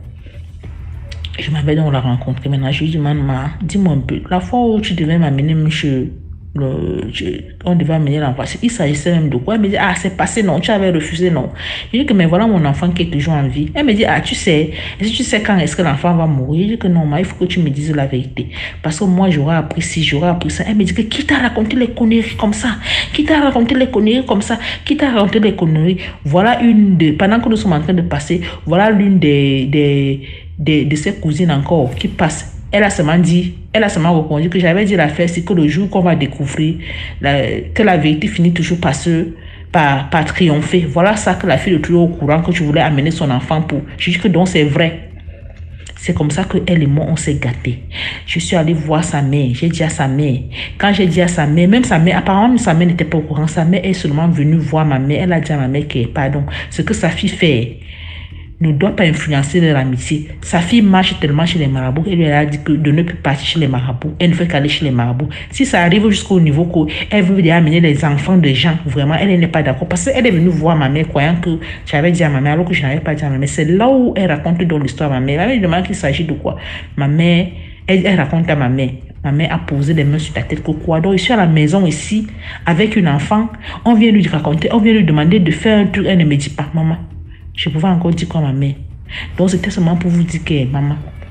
Je m'avais donc la rencontrer. Maintenant, je lui dis, maman, dis-moi un peu, la fois où tu devais m'amener, monsieur, Le, je, on devait amener l'enfant. Il s'agissait même de quoi? Elle me dit, ah, c'est passé, non, tu avais refusé, non. Je dis que, mais voilà mon enfant qui est toujours en vie. Elle me dit, ah, tu sais, est-ce que tu sais quand est-ce que l'enfant va mourir? Je dis que non, mais il faut que tu me dises la vérité. Parce que moi, j'aurais appris ci, j'aurais appris ça. Elle me dit que, qui t'a raconté les conneries comme ça? Qui t'a raconté les conneries comme ça? Qui t'a raconté les conneries? Voilà une de, pendant que nous sommes en train de passer, voilà l'une des, des, des, de ses cousines encore qui passe. Elle a seulement dit, elle a seulement répondu que j'avais dit l'affaire, c'est que le jour qu'on va découvrir, la, que la vérité finit toujours par, se, par, par triompher. Voilà ça que la fille est toujours au courant, que tu voulais amener son enfant pour. Je dis que donc c'est vrai. C'est comme ça que elle et moi, on s'est gâtés. Je suis allée voir sa mère. J'ai dit à sa mère. Quand j'ai dit à sa mère, même sa mère, apparemment sa mère n'était pas au courant. Sa mère est seulement venue voir ma mère. Elle a dit à ma mère que, pardon, ce que sa fille fait ne doit pas influencer de l'amitié. Sa fille marche tellement chez les marabouts, elle lui a dit que de ne plus partir chez les marabouts. Elle ne fait qu'aller chez les marabouts. Si ça arrive jusqu'au niveau qu'elle veut déjà amener les enfants des gens, vraiment, elle n'est pas d'accord. Parce qu'elle est venue voir ma mère, croyant que j'avais dit à ma mère, alors que je n'avais pas dit à ma mère. C'est là où elle raconte dans l'histoire à ma mère. Elle me demande qu'il s'agit de quoi. Ma mère, elle, elle raconte à ma mère. Ma mère a posé les mains sur ta tête que quoi. Donc, je suis à la maison ici, avec une enfant. On vient lui raconter, on vient lui demander de faire un truc. Elle ne me dit pas, maman. Je pouvais encore dire quoi à ma mère. Donc, c'était seulement pour vous dire que, maman,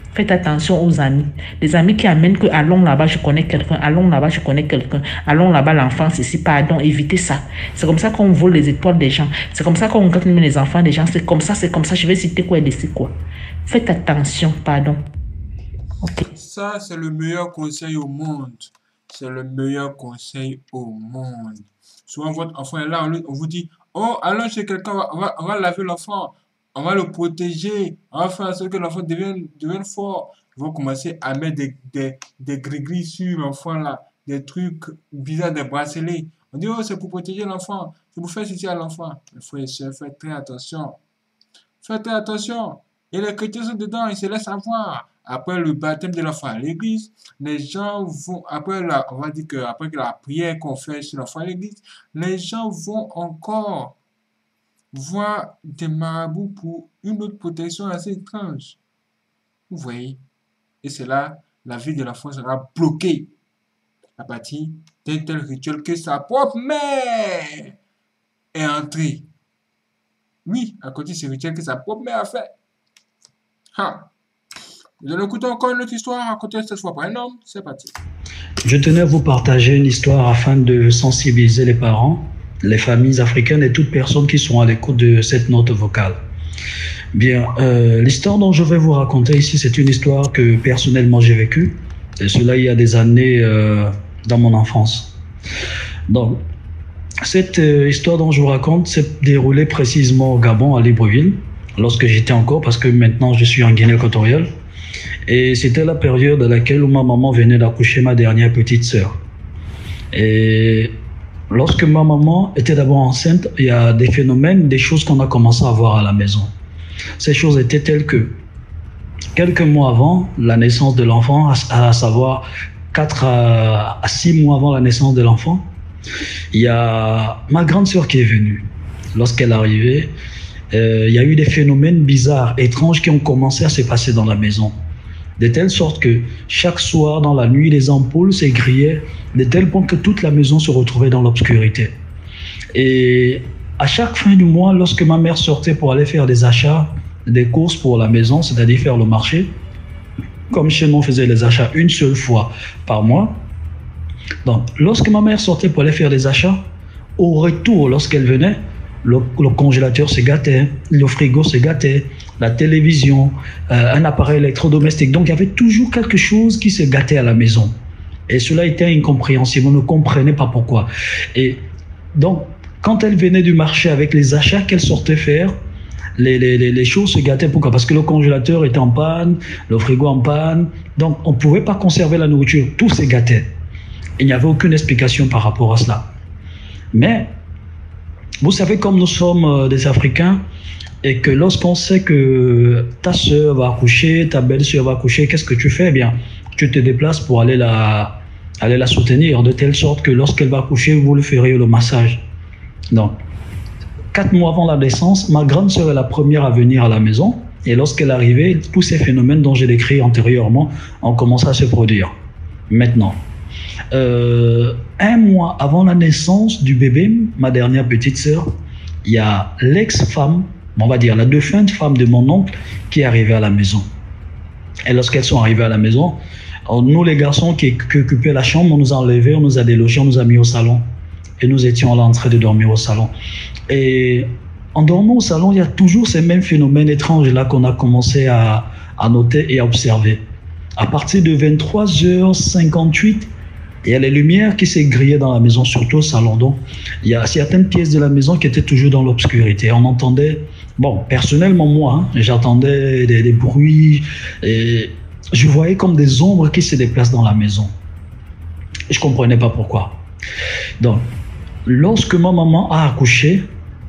Faites attention aux amis. Les amis qui amènent que allons là-bas, je connais quelqu'un, allons là-bas, je connais quelqu'un, allons là-bas, l'enfant, ceci, pardon, évitez ça. C'est comme ça qu'on vole les étoiles des gens. C'est comme ça qu'on gâte même les enfants des gens. C'est comme ça, c'est comme ça. Je vais citer quoi et laisser quoi. Faites attention, pardon. Ok. Ça, c'est le meilleur conseil au monde. C'est le meilleur conseil au monde. Souvent, votre enfant est là, on, lui- on vous dit, oh, allons chez quelqu'un, on va, on va- on va laver l'enfant, on va le protéger, on va faire en sorte que l'enfant devienne, devienne fort. Ils vont commencer à mettre des, des, des gris-gris sur l'enfant là, des trucs bizarres, des bracelets. On dit, oh, c'est pour protéger l'enfant, c'est pour faire ceci à l'enfant. Il faut essayer, faites très attention. Faites très attention. Et les chrétiens sont dedans, ils se laissent avoir. Après le baptême de l'enfant à l'église, les gens vont, après la, on va dire que après que la prière qu'on fait sur l'enfant à l'église, les gens vont encore voir des marabouts pour une autre protection assez étrange. Vous voyez? Et c'est là, la vie de l'enfant sera bloquée à partir d'un tel rituel que sa propre mère est entrée. Oui, à côté de ce rituel que sa propre mère a fait. Ha! Nous allons écouter encore une autre histoire racontée cette fois par un homme. C'est parti. Je tenais à vous partager une histoire afin de sensibiliser les parents, les familles africaines et toutes personnes qui sont à l'écoute de cette note vocale. Bien, euh, l'histoire dont je vais vous raconter ici, c'est une histoire que personnellement j'ai vécue. Et cela il y a des années euh, dans mon enfance. Donc, cette euh, histoire dont je vous raconte s'est déroulée précisément au Gabon, à Libreville, lorsque j'étais encore, parce que maintenant je suis en Guinée équatoriale. Et c'était la période à laquelle ma maman venait d'accoucher ma dernière petite sœur. Et lorsque ma maman était d'abord enceinte, il y a des phénomènes, des choses qu'on a commencé à voir à la maison. Ces choses étaient telles que, quelques mois avant la naissance de l'enfant, à savoir quatre à six mois avant la naissance de l'enfant, il y a ma grande sœur qui est venue. Lorsqu'elle est arrivée, euh, il y a eu des phénomènes bizarres, étranges qui ont commencé à se passer dans la maison. De telle sorte que chaque soir, dans la nuit, les ampoules s'égrillaient de tel point que toute la maison se retrouvait dans l'obscurité. Et à chaque fin du mois, lorsque ma mère sortait pour aller faire des achats, des courses pour la maison, c'est-à-dire faire le marché, comme chez nous on faisait les achats une seule fois par mois, donc lorsque ma mère sortait pour aller faire des achats, au retour, lorsqu'elle venait, le, le congélateur se gâtait, le frigo se gâtait, la télévision, euh, un appareil électrodomestique. Donc il y avait toujours quelque chose qui se gâtait à la maison. Et cela était incompréhensible, on ne comprenait pas pourquoi. Et donc, quand elle venait du marché avec les achats qu'elle sortait faire, les, les, les choses se gâtaient. Pourquoi? Parce que le congélateur était en panne, le frigo en panne, donc on ne pouvait pas conserver la nourriture, tout se gâtait. Il n'y avait aucune explication par rapport à cela. Mais, vous savez, comme nous sommes des Africains, et que lorsqu'on sait que ta soeur va accoucher, ta belle-soeur va accoucher, qu'est-ce que tu fais? Eh bien, tu te déplaces pour aller la, aller la soutenir, de telle sorte que lorsqu'elle va accoucher, vous lui ferez le massage. Donc, quatre mois avant la naissance, ma grande sœur est la première à venir à la maison, et lorsqu'elle est arrivée, tous ces phénomènes dont j'ai décrit antérieurement ont commencé à se produire. Maintenant, euh, un mois avant la naissance du bébé, ma dernière petite sœur, il y a l'ex-femme, on va dire la défunte femme de mon oncle, qui est arrivée à la maison. Et lorsqu'elles sont arrivées à la maison, nous les garçons qui, qui occupaient la chambre, on nous a enlevés, on nous a délogés, on nous a mis au salon. Et nous étions là en train de dormir au salon. Et en dormant au salon, il y a toujours ces mêmes phénomènes étranges là qu'on a commencé à, à noter et à observer. À partir de vingt-trois heures cinquante-huit, il y a les lumières qui s'égrillaient dans la maison, surtout au salon. Donc, il y a certaines pièces de la maison qui étaient toujours dans l'obscurité. On entendait, bon, personnellement moi, hein, j'entendais des, des bruits et je voyais comme des ombres qui se déplacent dans la maison. Je ne comprenais pas pourquoi. Donc, lorsque ma maman a accouché,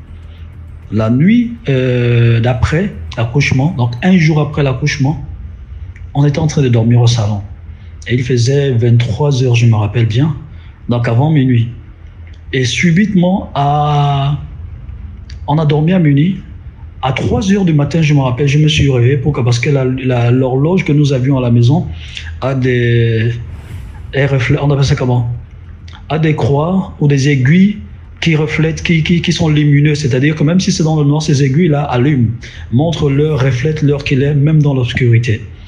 la nuit euh, d'après l'accouchement, donc un jour après l'accouchement, on était en train de dormir au salon. Et il faisait vingt-trois heures, je me rappelle bien, donc avant minuit. Et subitement, à... on a dormi à minuit. À trois heures du matin, je me rappelle, je me suis réveillé. Pourquoi? Parce que l'horloge que nous avions à la maison a des... on appelle ça comment? A des croix ou des aiguilles qui reflètent, qui, qui, qui sont lumineuses. C'est-à-dire que même si c'est dans le noir, ces aiguilles-là allument, montrent l'heure, reflètent l'heure qu'il est, même dans l'obscurité.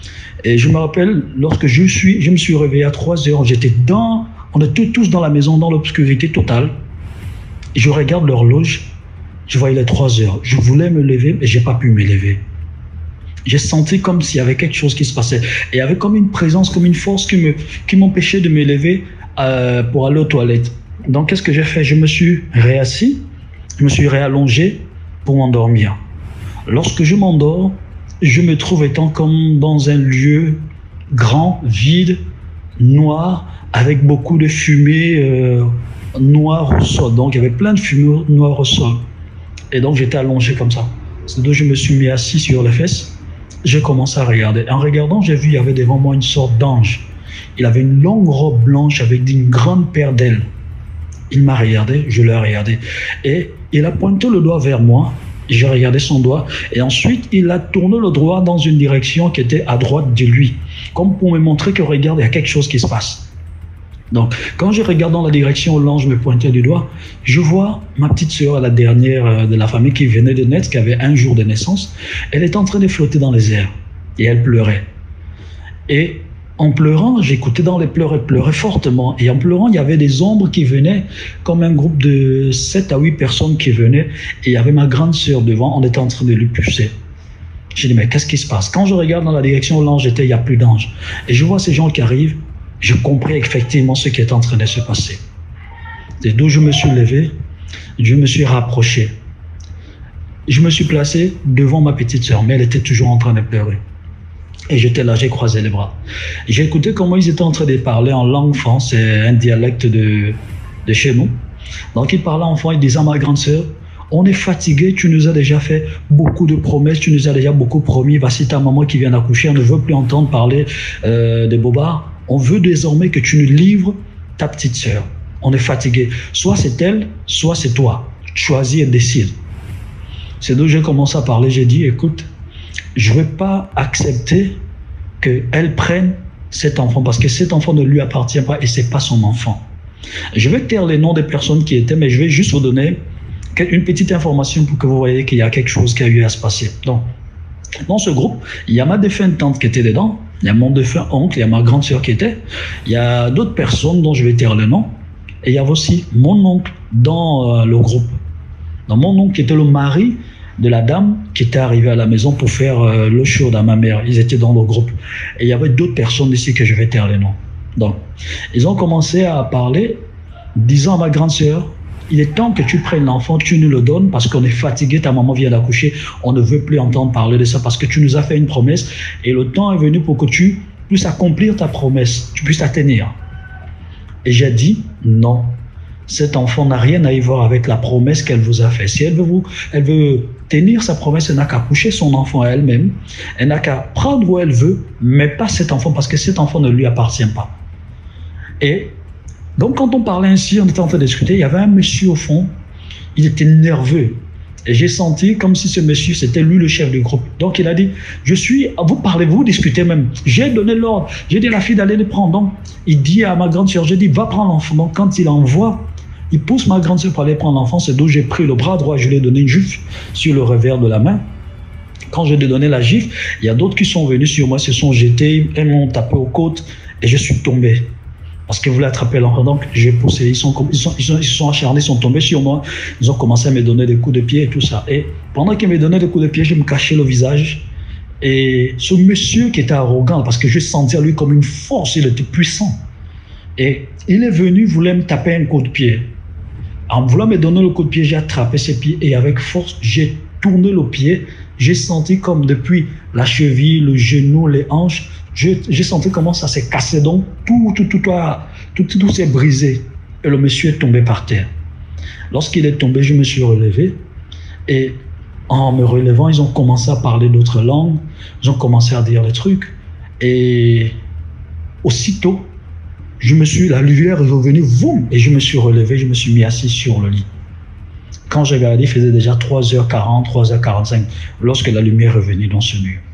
Et je me rappelle, lorsque je, suis, je me suis réveillé à trois heures, j'étais dans, on était tous dans la maison, dans l'obscurité totale. Et je regarde l'horloge, je voyais les trois heures. Je voulais me lever, mais je n'ai pas pu me lever. J'ai senti comme s'il y avait quelque chose qui se passait. Et il y avait comme une présence, comme une force qui me, qui m'empêchait de me lever euh, pour aller aux toilettes. Donc, qu'est-ce que j'ai fait? Je me suis réassis, je me suis réallongé pour m'endormir. Lorsque je m'endors, je me trouve étant comme dans un lieu grand, vide, noir, avec beaucoup de fumée euh, noire au sol. Donc, il y avait plein de fumée noire au sol. Et donc, j'étais allongé comme ça. C'est donc je me suis mis assis sur les fesses. J'ai commencé à regarder. En regardant, j'ai vu, il y avait devant moi une sorte d'ange. Il avait une longue robe blanche avec une grande paire d'ailes. Il m'a regardé, je l'ai regardé. Et il a pointé le doigt vers moi. J'ai regardé son doigt. Et ensuite, il a tourné le doigt dans une direction qui était à droite de lui. Comme pour me montrer que, regarde, il y a quelque chose qui se passe. Donc, quand je regarde dans la direction où l'ange me pointait du doigt, je vois ma petite sœur, la dernière de la famille qui venait de naître, qui avait un jour de naissance. Elle est en train de flotter dans les airs. Et elle pleurait. Et en pleurant, j'écoutais dans les pleurs, elle pleurait fortement. Et en pleurant, il y avait des ombres qui venaient, comme un groupe de sept à huit personnes qui venaient. Et il y avait ma grande sœur devant, on était en train de lui pousser. J'ai dit, mais qu'est-ce qui se passe? Quand je regarde dans la direction où l'ange était, il n'y a plus d'ange. Et je vois ces gens qui arrivent. Je compris effectivement ce qui est en train de se passer. Et d'où je me suis levé, je me suis rapproché. Je me suis placé devant ma petite sœur, mais elle était toujours en train de pleurer. Et j'étais là, j'ai croisé les bras. J'ai écouté comment ils étaient en train de parler en langue France, c'est un dialecte de, de chez nous. Donc ils parlaient en français, ils disaient à ma grande sœur, on est fatigué, tu nous as déjà fait beaucoup de promesses, tu nous as déjà beaucoup promis, voici ta maman qui vient d'accoucher, on ne veut plus entendre parler euh, des bobards. On veut désormais que tu nous livres ta petite sœur. On est fatigué. Soit c'est elle, soit c'est toi. Choisis et décide. C'est donc j'ai commencé à parler. J'ai dit, écoute, je ne veux pas accepter qu'elle prenne cet enfant parce que cet enfant ne lui appartient pas et ce n'est pas son enfant. Je vais taire les noms des personnes qui étaient, mais je vais juste vous donner une petite information pour que vous voyez qu'il y a quelque chose qui a eu à se passer. Donc, dans ce groupe, il y a ma défunte tante qui était dedans. Il y a mon défunt oncle, il y a ma grande sœur qui était. Il y a d'autres personnes dont je vais taire le nom. Et il y a aussi mon oncle dans euh, le groupe. Donc mon oncle qui était le mari de la dame qui était arrivée à la maison pour faire euh, l'eau chaude à ma mère. Ils étaient dans le groupe. Et il y avait d'autres personnes ici que je vais taire le nom. Donc, ils ont commencé à parler, disant à ma grande sœur, il est temps que tu prennes l'enfant, tu nous le donnes parce qu'on est fatigué, ta maman vient d'accoucher, on ne veut plus entendre parler de ça parce que tu nous as fait une promesse et le temps est venu pour que tu puisses accomplir ta promesse, tu puisses la tenir. Et j'ai dit non, cet enfant n'a rien à y voir avec la promesse qu'elle vous a faite. Si elle veut, vous, elle veut tenir sa promesse, elle n'a qu'à coucher son enfant à elle-même, elle n'a qu'à prendre où elle veut, mais pas cet enfant parce que cet enfant ne lui appartient pas. Et donc, quand on parlait ainsi, on était en train de discuter, il y avait un monsieur au fond, il était nerveux. Et j'ai senti comme si ce monsieur, c'était lui le chef du groupe. Donc, il a dit, je suis, vous parlez, vous discutez même. J'ai donné l'ordre, j'ai dit à la fille d'aller le prendre. Donc, il dit à ma grande sœur, j'ai dit, va prendre l'enfant. Donc, quand il envoie, il pousse ma grande sœur pour aller prendre l'enfant. C'est d'où j'ai pris le bras droit, je lui ai donné une gifle sur le revers de la main. Quand je lui ai donné la gifle, il y a d'autres qui sont venus sur moi, se sont jetés, elles m'ont tapé aux côtes et je suis tombé. Parce qu'ils voulaient attraper l'enfant, donc j'ai poussé. Ils sont, ils, sont, ils, sont, ils se sont acharnés, ils sont tombés sur moi. Ils ont commencé à me donner des coups de pied et tout ça. Et pendant qu'ils me donnaient des coups de pied, je me cachais le visage. Et ce monsieur qui était arrogant, parce que je sentais lui comme une force, il était puissant. Et il est venu, voulait me taper un coup de pied. En voulant me donner le coup de pied, j'ai attrapé ses pieds et avec force, j'ai tourné le pied. J'ai senti comme depuis la cheville, le genou, les hanches, j'ai senti comment ça s'est cassé. Donc tout, tout, tout, tout, tout, tout, tout s'est brisé. Et le monsieur est tombé par terre. Lorsqu'il est tombé, je me suis relevé. Et en me relevant, ils ont commencé à parler d'autres langues. Ils ont commencé à dire des trucs. Et aussitôt, je me suis, la lumière est revenue, boum, et je me suis relevé, je me suis mis assis sur le lit. Quand j'ai regardé, il faisait déjà trois heures quarante, trois heures quarante-cinq, lorsque la lumière est revenue dans ce mur.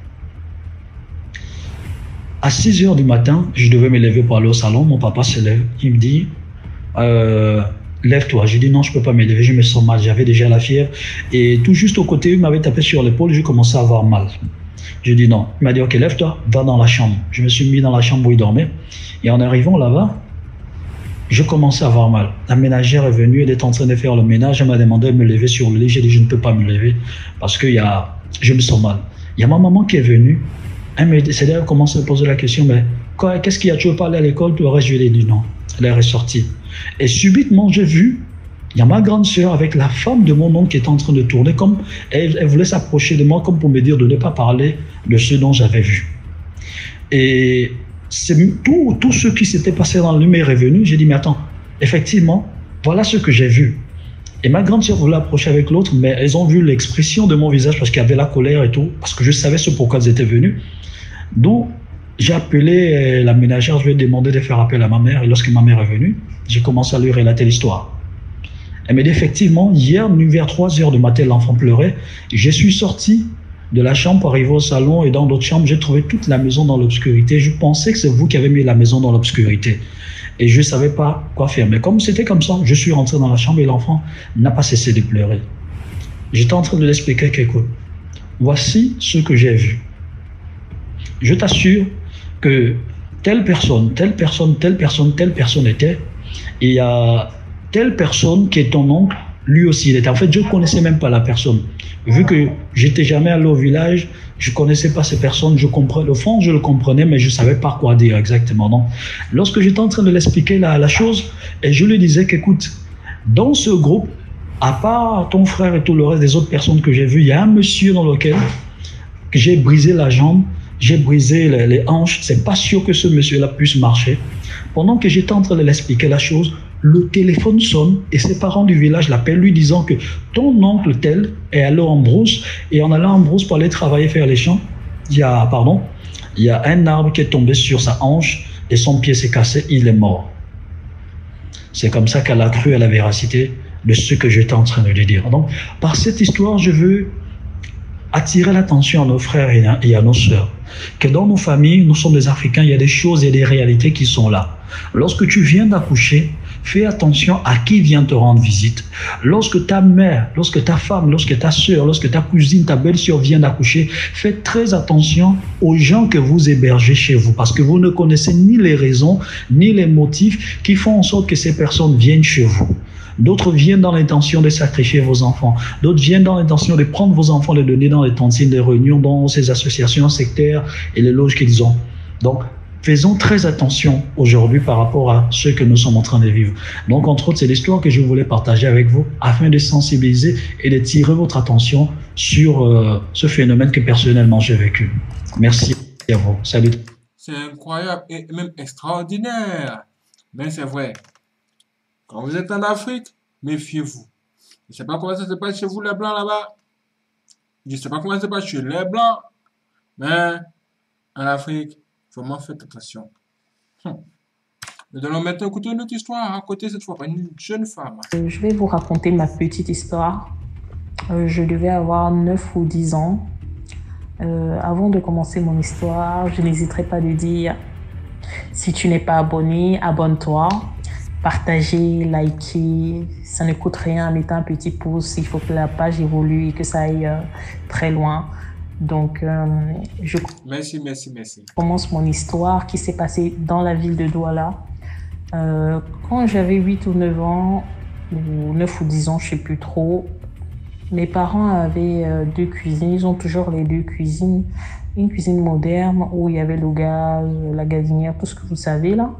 À six heures du matin, je devais me lever pour aller au salon. Mon papa se lève. Il me dit, euh, lève-toi. J'ai dit non, je ne peux pas me lever, je me sens mal. J'avais déjà la fièvre. Et tout juste au côté, il m'avait tapé sur l'épaule, j'ai commencé à avoir mal. Je dis non. Il m'a dit, ok, lève-toi, va dans la chambre. Je me suis mis dans la chambre où il dormait. Et en arrivant là-bas, je commençais à avoir mal. La ménagère est venue, elle est en train de faire le ménage. Elle m'a demandé de me lever sur le lit. J'ai dit, je ne peux pas me lever parce que y a, je me sens mal. Il y a ma maman qui est venue. Elle m'a dit, c'est là qu'elle commence à me poser la question, mais qu'est-ce qu'il y a? Tu veux pas aller à l'école? Tout le reste, je lui ai dit non. Elle est ressortie. Et subitement, j'ai vu, il y a ma grande sœur avec la femme de mon oncle qui était en train de tourner, comme elle, elle voulait s'approcher de moi, comme pour me dire de ne pas parler de ce dont j'avais vu. Et c'est tout, tout ce qui s'était passé dans le numéro est venu. J'ai dit, mais attends, effectivement, voilà ce que j'ai vu. Et ma grande sœur voulait approcher avec l'autre, mais elles ont vu l'expression de mon visage parce qu'il y avait la colère et tout, parce que je savais ce pourquoi elles étaient venues. Donc, j'ai appelé la ménagère, je lui ai demandé de faire appel à ma mère. Et lorsque ma mère est venue, j'ai commencé à lui relater l'histoire. Elle m'a dit, effectivement, hier, vers trois heures du matin, l'enfant pleurait. Je suis sorti de la chambre pour arriver au salon et dans d'autres chambres, j'ai trouvé toute la maison dans l'obscurité. Je pensais que c'est vous qui avez mis la maison dans l'obscurité. Et je ne savais pas quoi faire. Mais comme c'était comme ça, je suis rentré dans la chambre et l'enfant n'a pas cessé de pleurer. J'étais en train de l'expliquer qu'écoute, voici ce que j'ai vu. Je t'assure que telle personne, telle personne, telle personne, telle personne était, et il y a telle personne qui est ton oncle, lui aussi il était. En fait, je ne connaissais même pas la personne. Vu que j'étais jamais allé au village, je ne connaissais pas ces personnes, je comprenais, au fond je le comprenais, mais je ne savais pas quoi dire exactement. Donc, lorsque j'étais en train de l'expliquer la, la chose, et je lui disais qu'écoute, dans ce groupe, à part ton frère et tout le reste des autres personnes que j'ai vues, il y a un monsieur dans lequel j'ai brisé la jambe, j'ai brisé les, les hanches, c'est pas sûr que ce monsieur-là puisse marcher. Pendant que j'étais en train de l'expliquer la chose, le téléphone sonne et ses parents du village l'appellent lui disant que ton oncle tel est allé en brousse et en allant en brousse pour aller travailler faire les champs, il y a, pardon, il y a un arbre qui est tombé sur sa hanche et son pied s'est cassé, il est mort. C'est comme ça qu'elle a cru à la véracité de ce que j'étais en train de lui dire. Donc, par cette histoire, je veux attirer l'attention à nos frères et à nos sœurs, que dans nos familles, nous sommes des Africains, il y a des choses et des réalités qui sont là. Lorsque tu viens d'accoucher, fais attention à qui vient te rendre visite. Lorsque ta mère, lorsque ta femme, lorsque ta sœur, lorsque ta cousine, ta belle-sœur vient d'accoucher, faites très attention aux gens que vous hébergez chez vous, parce que vous ne connaissez ni les raisons, ni les motifs qui font en sorte que ces personnes viennent chez vous. D'autres viennent dans l'intention de sacrifier vos enfants. D'autres viennent dans l'intention de prendre vos enfants, de les donner dans les tontines des réunions, dans ces associations sectaires et les loges qu'ils ont. Donc, faisons très attention aujourd'hui par rapport à ce que nous sommes en train de vivre. Donc, entre autres, c'est l'histoire que je voulais partager avec vous afin de sensibiliser et de tirer votre attention sur euh, ce phénomène que personnellement j'ai vécu. Merci à vous. Salut. C'est incroyable et même extraordinaire. Mais c'est vrai. Quand vous êtes en Afrique, méfiez-vous. Je ne sais pas comment ça se passe chez vous, les Blancs, là-bas. Je ne sais pas comment ça se passe chez les Blancs. Mais en Afrique, vraiment faites attention. Hum. Nous allons maintenant écouter une autre histoire racontée cette fois par une jeune femme. Je vais vous raconter ma petite histoire. Euh, je devais avoir neuf ou dix ans. Euh, avant de commencer mon histoire, je n'hésiterai pas de dire si tu n'es pas abonné, abonne-toi. Partagez, likez, ça ne coûte rien en mettant un petit pouce. Il faut que la page évolue et que ça aille euh, très loin. Donc, euh, je merci, merci, merci. commence mon histoire qui s'est passée dans la ville de Douala. Euh, quand j'avais huit ou neuf ans, ou neuf ou dix ans, je ne sais plus trop, mes parents avaient euh, deux cuisines. Ils ont toujours les deux cuisines. Une cuisine moderne où il y avait le gaz, la gazinière, tout ce que vous savez là.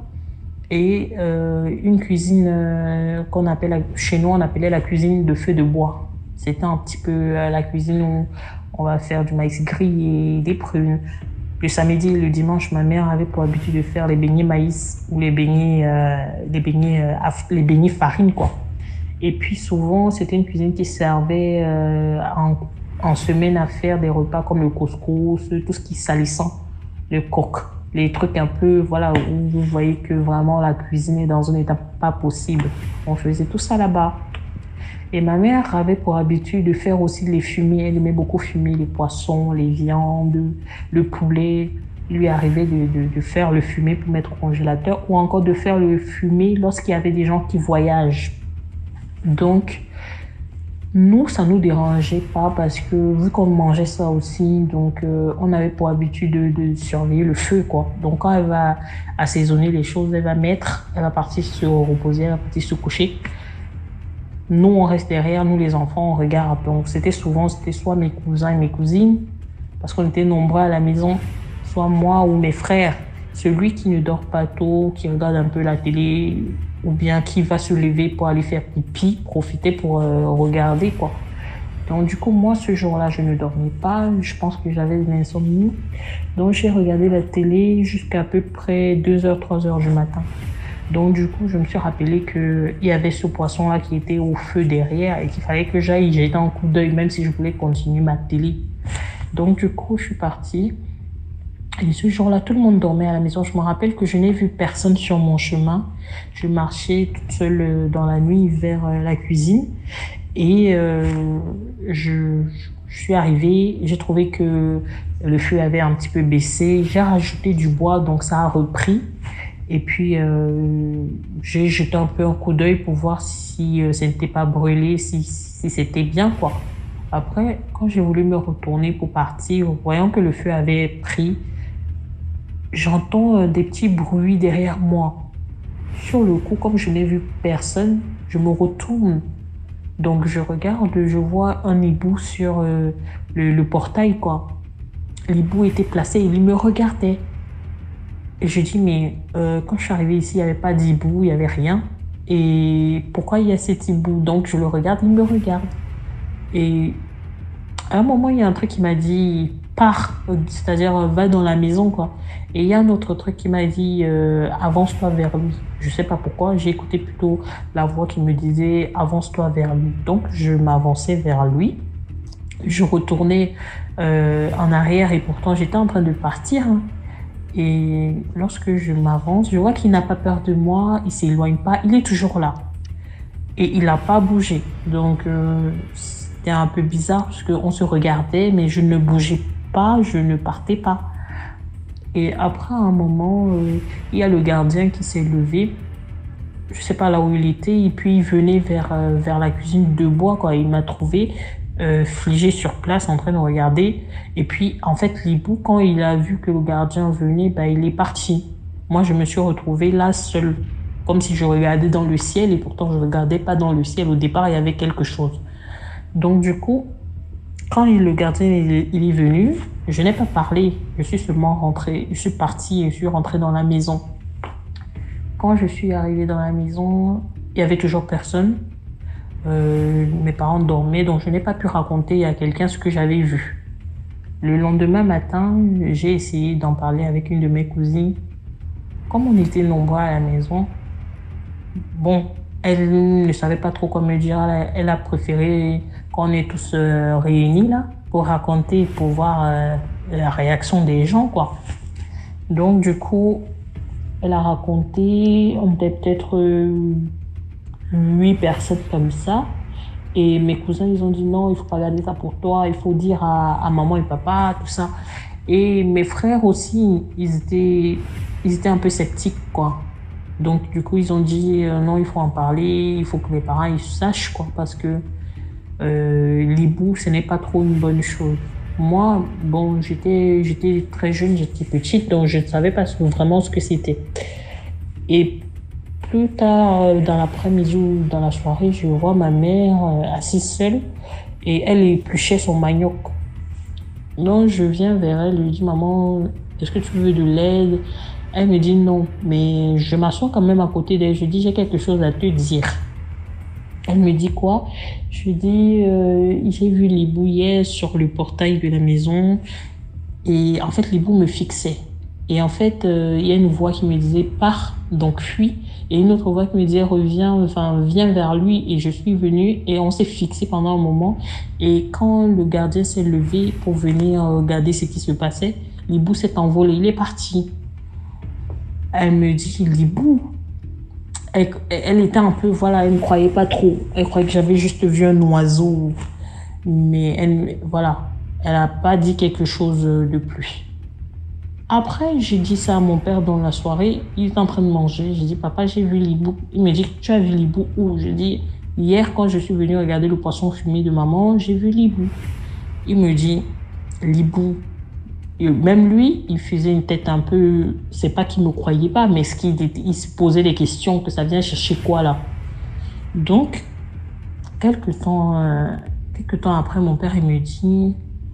Et euh, une cuisine euh, qu'on appelle, chez nous on appelait la cuisine de feu de bois. C'était un petit peu euh, la cuisine où on va faire du maïs grillé, des prunes. Le samedi et le dimanche, ma mère avait pour habitude de faire les beignets maïs ou les beignets, euh, les beignets, euh, les beignets farine quoi. Et puis souvent c'était une cuisine qui servait euh, en, en semaine à faire des repas comme le couscous, tout ce qui est salissant, le coq. Les trucs un peu, voilà, où vous voyez que vraiment la cuisine est dans un état pas possible. On faisait tout ça là-bas. Et ma mère avait pour habitude de faire aussi les fumées. Elle aimait beaucoup fumer les poissons, les viandes, le poulet. Il lui arrivait de, de, de faire le fumé pour mettre au congélateur ou encore de faire le fumé lorsqu'il y avait des gens qui voyagent. Donc, Nous, ça nous dérangeait pas parce que vu qu'on mangeait ça aussi, donc euh, on avait pour habitude de, de surveiller le feu, quoi. Donc quand elle va assaisonner les choses, elle va mettre, elle va partir se reposer, elle va partir se coucher. Nous, on reste derrière, nous les enfants, on regarde. Donc c'était souvent, c'était soit mes cousins et mes cousines, parce qu'on était nombreux à la maison, soit moi ou mes frères. Celui qui ne dort pas tôt, qui regarde un peu la télé, ou bien qui va se lever pour aller faire pipi, profiter pour euh, regarder, quoi. Donc du coup, moi, ce jour-là, je ne dormais pas. Je pense que j'avais une insomnie. Donc j'ai regardé la télé jusqu'à peu près deux heures, trois heures du matin. Donc du coup, je me suis rappelé qu'il y avait ce poisson-là qui était au feu derrière et qu'il fallait que j'aille jeter un coup d'œil, même si je voulais continuer ma télé. Donc du coup, je suis partie. Et ce jour-là, tout le monde dormait à la maison. Je me rappelle que je n'ai vu personne sur mon chemin. Je marchais toute seule dans la nuit vers la cuisine. Et euh, je, je suis arrivée, j'ai trouvé que le feu avait un petit peu baissé. J'ai rajouté du bois, donc ça a repris. Et puis, euh, j'ai jeté un peu un coup d'œil pour voir si euh, ça n'était pas brûlé, si, si c'était bien, quoi. Après, quand j'ai voulu me retourner pour partir, voyant que le feu avait pris, j'entends des petits bruits derrière moi. Sur le coup, comme je n'ai vu personne, je me retourne. Donc je regarde, je vois un hibou sur euh, le, le portail, quoi. L'hibou était placé, il me regardait. Et je dis, mais euh, quand je suis arrivée ici, il n'y avait pas d'hibou, il n'y avait rien. Et pourquoi il y a cet hibou? Donc je le regarde, il me regarde. Et à un moment, il y a un truc qui m'a dit, pars, c'est-à-dire va dans la maison, quoi. Et il y a un autre truc qui m'a dit, euh, avance-toi vers lui. Je sais pas pourquoi, j'ai écouté plutôt la voix qui me disait, avance-toi vers lui. Donc je m'avançais vers lui. Je retournais euh, en arrière et pourtant j'étais en train de partir. Hein. Et lorsque je m'avance, je vois qu'il n'a pas peur de moi, il s'éloigne pas, il est toujours là. Et il n'a pas bougé. Donc euh, c'était un peu bizarre parce qu'on se regardait, mais je ne bougeais pas, je ne partais pas. Et après un moment, euh, il y a le gardien qui s'est levé. Je ne sais pas là où il était. Et puis il venait vers, euh, vers la cuisine de bois, quoi. Il m'a trouvé euh, figé sur place en train de regarder. Et puis en fait, l'hibou, quand il a vu que le gardien venait, bah, il est parti. Moi, je me suis retrouvée là seule. Comme si je regardais dans le ciel et pourtant je ne regardais pas dans le ciel. Au départ, il y avait quelque chose. Donc du coup, quand le gardien il, il est venu, je n'ai pas parlé. Je suis seulement rentrée, je suis partie et je suis rentrée dans la maison. Quand je suis arrivée dans la maison, il n'y avait toujours personne. Euh, mes parents dormaient, donc je n'ai pas pu raconter à quelqu'un ce que j'avais vu. Le lendemain matin, j'ai essayé d'en parler avec une de mes cousines. Comme on était nombreux à la maison, bon, elle ne savait pas trop quoi me dire. Elle, elle a préféré qu'on est tous euh, réunis là pour raconter, pour voir euh, la réaction des gens, quoi. Donc du coup, elle a raconté, on était peut-être euh, huit personnes comme ça. Et mes cousins, ils ont dit non, il faut pas garder ça pour toi, il faut dire à, à maman et papa, tout ça. Et mes frères aussi, ils étaient, ils étaient un peu sceptiques, quoi. Donc, du coup, ils ont dit euh, non, il faut en parler, il faut que les parents ils sachent, quoi, parce que euh, l'hibou, ce n'est pas trop une bonne chose. Moi, bon, j'étais, j'étais très jeune, j'étais petite, donc je ne savais pas vraiment ce que c'était. Et plus tard, dans l'après-midi ou dans la soirée, je vois ma mère assise seule et elle épluchait son manioc. Donc, je viens vers elle, je lui dis, maman, est-ce que tu veux de l'aide? Elle me dit non, mais je m'assois quand même à côté d'elle. Je dis, j'ai quelque chose à te dire. Elle me dit quoi? Je lui dis, euh, j'ai vu l'hibou hier sur le portail de la maison et en fait, l'hibou me fixait. Et en fait, euh, il y a une voix qui me disait, pars, donc fuis. Et une autre voix qui me disait, reviens, enfin, viens vers lui. Et je suis venue et on s'est fixé pendant un moment. Et quand le gardien s'est levé pour venir regarder ce qui se passait, l'hibou s'est envolé, il est parti. Elle me dit, l'hibou. Elle, elle était un peu, voilà, elle ne croyait pas trop. Elle croyait que j'avais juste vu un oiseau. Mais elle, voilà, elle n'a pas dit quelque chose de plus. Après, j'ai dit ça à mon père dans la soirée. Il est en train de manger. J'ai dit, papa, j'ai vu l'hibou. Il me dit, tu as vu l'hibou où? Je dis, hier, quand je suis venue regarder le poisson fumé de maman, j'ai vu l'hibou. Il me dit, l'hibou. Et même lui, il faisait une tête un peu... C'est pas qu'il me croyait pas, mais ce qu'il il se posait des questions, que ça vient chercher quoi là. Donc, quelques temps, euh, quelques temps après, mon père, il me dit...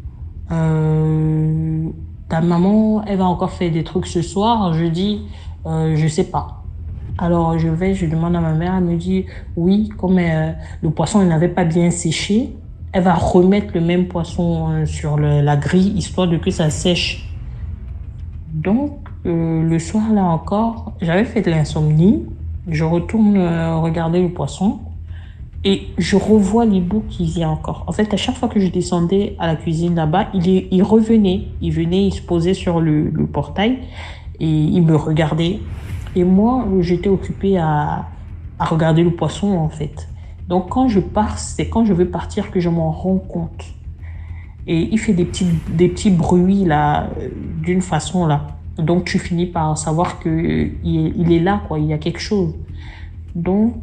Euh, ta maman, elle va encore faire des trucs ce soir. Je dis, euh, je sais pas. Alors je vais, je demande à ma mère, elle me dit, oui, comme euh, le poisson il n'avait pas bien séché, elle va remettre le même poisson euh, sur le, la grille, histoire de que ça sèche. Donc, euh, le soir là encore, j'avais fait de l'insomnie, je retourne euh, regarder le poisson, et je revois l'hibou qui vient encore. En fait, à chaque fois que je descendais à la cuisine là-bas, il, est, il revenait. Il venait, il se posait sur le, le portail et il me regardait. Et moi, j'étais occupée à, à regarder le poisson, en fait. Donc, quand je pars, c'est quand je veux partir que je m'en rends compte. Et il fait des petits, des petits bruits, là, d'une façon, là. Donc, tu finis par savoir qu'il il est là, quoi. Il y a quelque chose. Donc,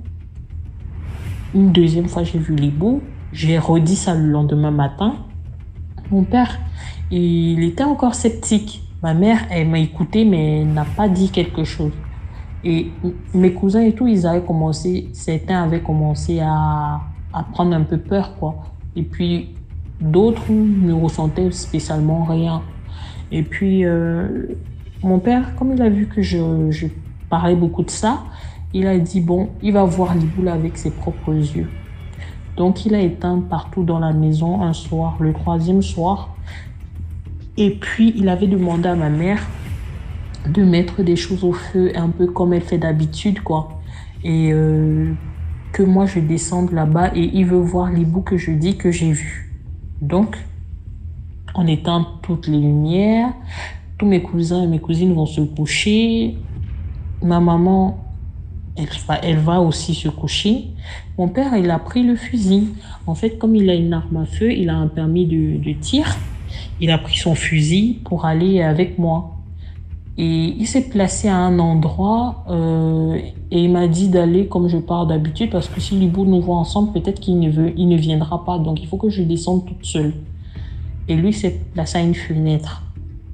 une deuxième fois, j'ai vu l'hibou. J'ai redit ça le lendemain matin. Mon père, il était encore sceptique. Ma mère, elle m'a écouté, mais elle n'a pas dit quelque chose. Et mes cousins et tout, ils avaient commencé, certains avaient commencé à, à prendre un peu peur, quoi. Et puis, d'autres ne ressentaient spécialement rien. Et puis, euh, mon père, comme il a vu que je, je parlais beaucoup de ça, il a dit, bon, il va voir l'hibou avec ses propres yeux. Donc, il a éteint partout dans la maison un soir, le troisième soir. Et puis, il avait demandé à ma mère de mettre des choses au feu, un peu comme elle fait d'habitude, quoi. Et euh, que moi, je descende là-bas et il veut voir l'hibou que je dis que j'ai vu. Donc, on éteint toutes les lumières. Tous mes cousins et mes cousines vont se coucher. Ma maman... Elle va, elle va aussi se coucher. Mon père, il a pris le fusil. En fait, comme il a une arme à feu, il a un permis de, de tir. Il a pris son fusil pour aller avec moi. Et il s'est placé à un endroit euh, et il m'a dit d'aller comme je pars d'habitude parce que si l'hibou nous voit ensemble, peut-être qu'il ne veut, il ne viendra pas. Donc, il faut que je descende toute seule. Et lui s'est placé à une fenêtre.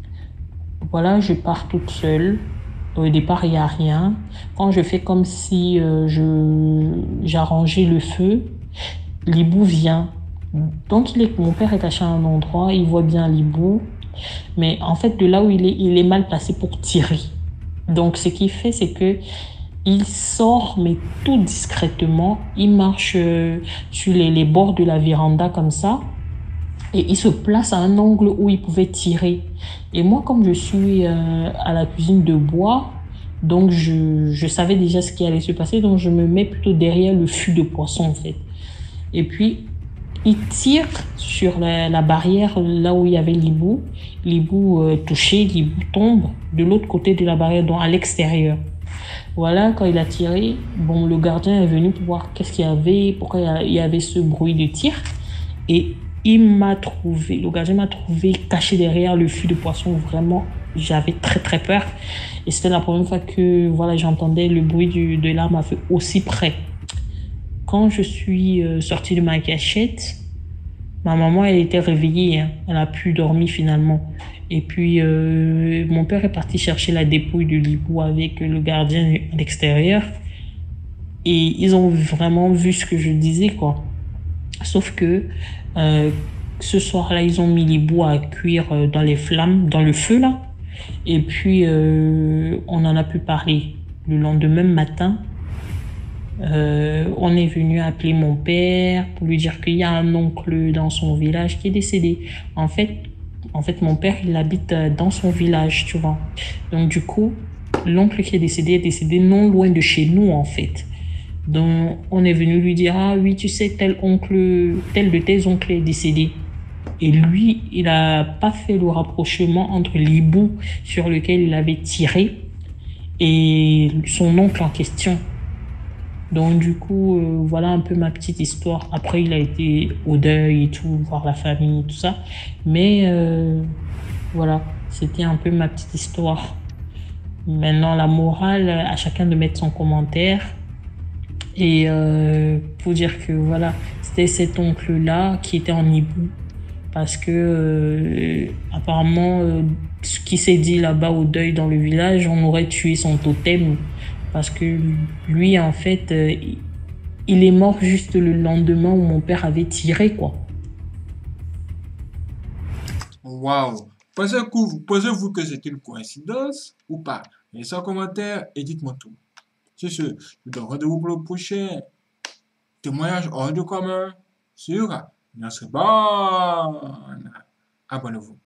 Voilà, je pars toute seule. Au départ, il n'y a rien. Quand je fais comme si euh, je, j'arrangeais le feu, l'hibou vient. Donc, il est, mon père est caché à un endroit, il voit bien l'hibou. Mais en fait, de là où il est, il est mal placé pour tirer. Donc, ce qu'il fait, c'est que il sort, mais tout discrètement. Il marche euh, sur les, les bords de la véranda comme ça. Et il se place à un angle où il pouvait tirer. Et moi, comme je suis euh, à la cuisine de bois, donc je, je savais déjà ce qui allait se passer. Donc je me mets plutôt derrière le fût de poisson, en fait. Et puis, il tire sur la, la barrière, là où il y avait l'hibou. L'hibou euh, touché, l'hibou tombe de l'autre côté de la barrière, donc à l'extérieur. Voilà, quand il a tiré, bon, le gardien est venu pour voir qu'est-ce qu'il y avait, pourquoi il y avait ce bruit de tir. Et il m'a trouvé, le gardien m'a trouvé caché derrière le fût de poisson. Vraiment, j'avais très très peur. Et c'était la première fois que voilà, j'entendais le bruit du, de l'arme à feu aussi près. Quand je suis euh, sortie de ma cachette, ma maman, elle était réveillée. Hein. Elle a pu dormir finalement. Et puis, euh, mon père est parti chercher la dépouille de l'hibou avec le gardien à l'extérieur. Et ils ont vraiment vu ce que je disais, quoi. Sauf que euh, ce soir-là, ils ont mis l'hibou à cuire euh, dans les flammes, dans le feu, là. Et puis, euh, on en a pu parler. Le lendemain matin, euh, on est venu appeler mon père pour lui dire qu'il y a un oncle dans son village qui est décédé. En fait, en fait, mon père, il habite dans son village, tu vois. Donc, du coup, l'oncle qui est décédé est décédé non loin de chez nous, en fait. Donc, on est venu lui dire, ah oui, tu sais, tel oncle, tel de tes oncles est décédé. Et lui, il n'a pas fait le rapprochement entre l'hibou sur lequel il avait tiré et son oncle en question. Donc, du coup, euh, voilà un peu ma petite histoire. Après, il a été au deuil et tout, voir la famille et tout ça. Mais, euh, voilà, c'était un peu ma petite histoire. Maintenant, la morale, à chacun de mettre son commentaire. Et euh, pour dire que voilà, c'était cet oncle-là qui était en hibou. Parce que euh, apparemment, euh, ce qui s'est dit là-bas au deuil dans le village, on aurait tué son totem. Parce que lui, en fait, euh, il est mort juste le lendemain où mon père avait tiré, quoi. Waouh! Pensez-vous pensez-vous que c'est une coïncidence ou pas? Laissez un commentaire et dites-moi tout. C'est ce, je vous donne rendez-vous pour le prochain témoignage hors du commun sur Notre Bonne. Abonnez-vous.